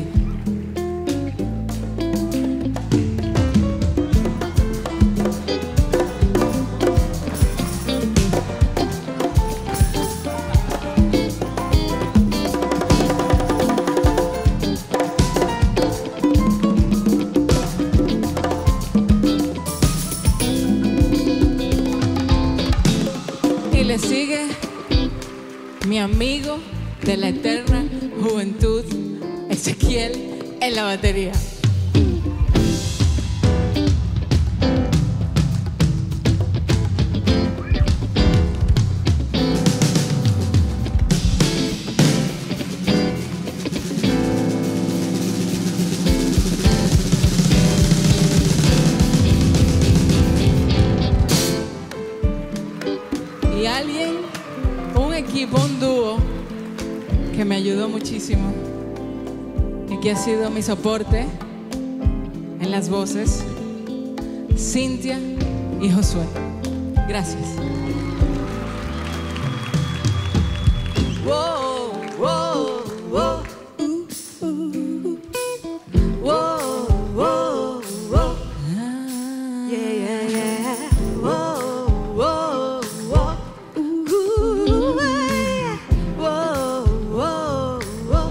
Y le sigue mi amigo de la eterna juventud, Ezequiel, en la batería. Y alguien, un equipo, un dúo que me ayudó muchísimo y que ha sido mi soporte en las voces, Cintia y Josué. Gracias. Wow, wow, wow. Wow, wow, wow. Yeah, yeah, yeah. Wow, wow, wow. Wow, wow, wow.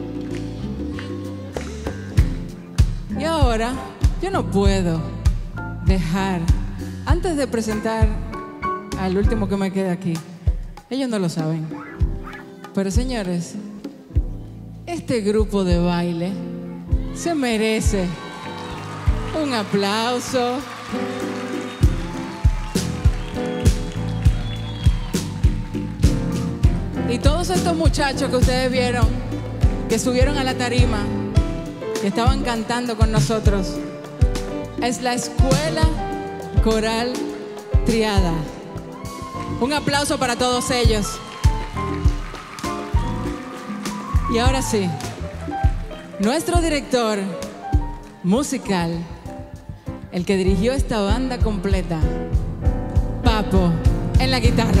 Y ahora yo no puedo dejar, antes de presentar al último que me queda aquí, ellos no lo saben, pero señores, este grupo de baile se merece un aplauso. Y todos estos muchachos que ustedes vieron, que subieron a la tarima, que estaban cantando con nosotros, es la Escuela Coral Triada. Un aplauso para todos ellos. Y ahora sí, nuestro director musical, el que dirigió esta banda completa, Papo, en la guitarra.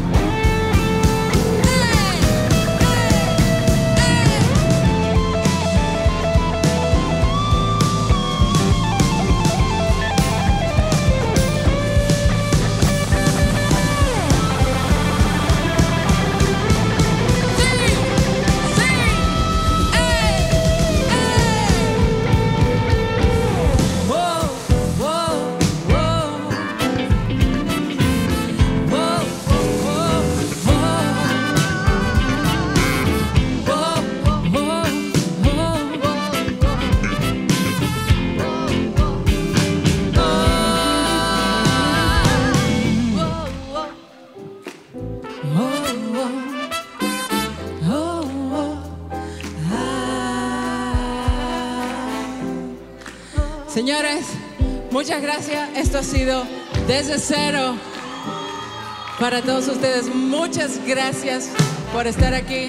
Señores, muchas gracias. Esto ha sido Desde Cero. Para todos ustedes, muchas gracias por estar aquí.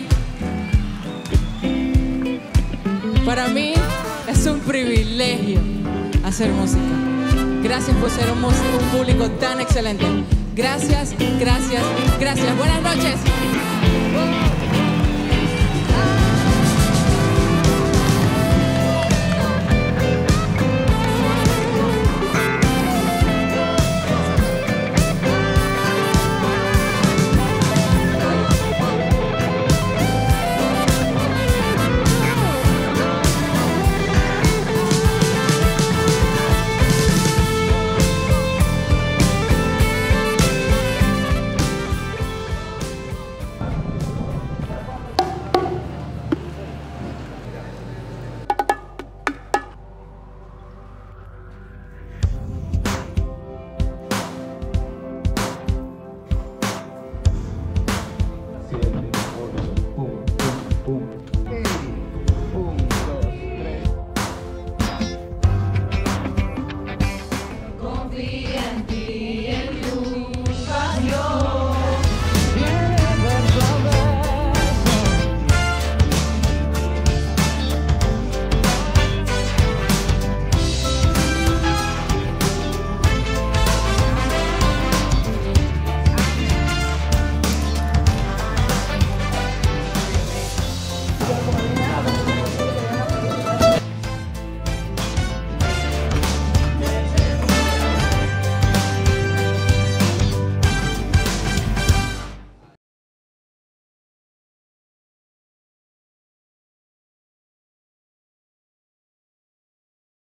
Para mí es un privilegio hacer música. Gracias por ser un público tan excelente. Gracias, gracias, gracias. Buenas noches.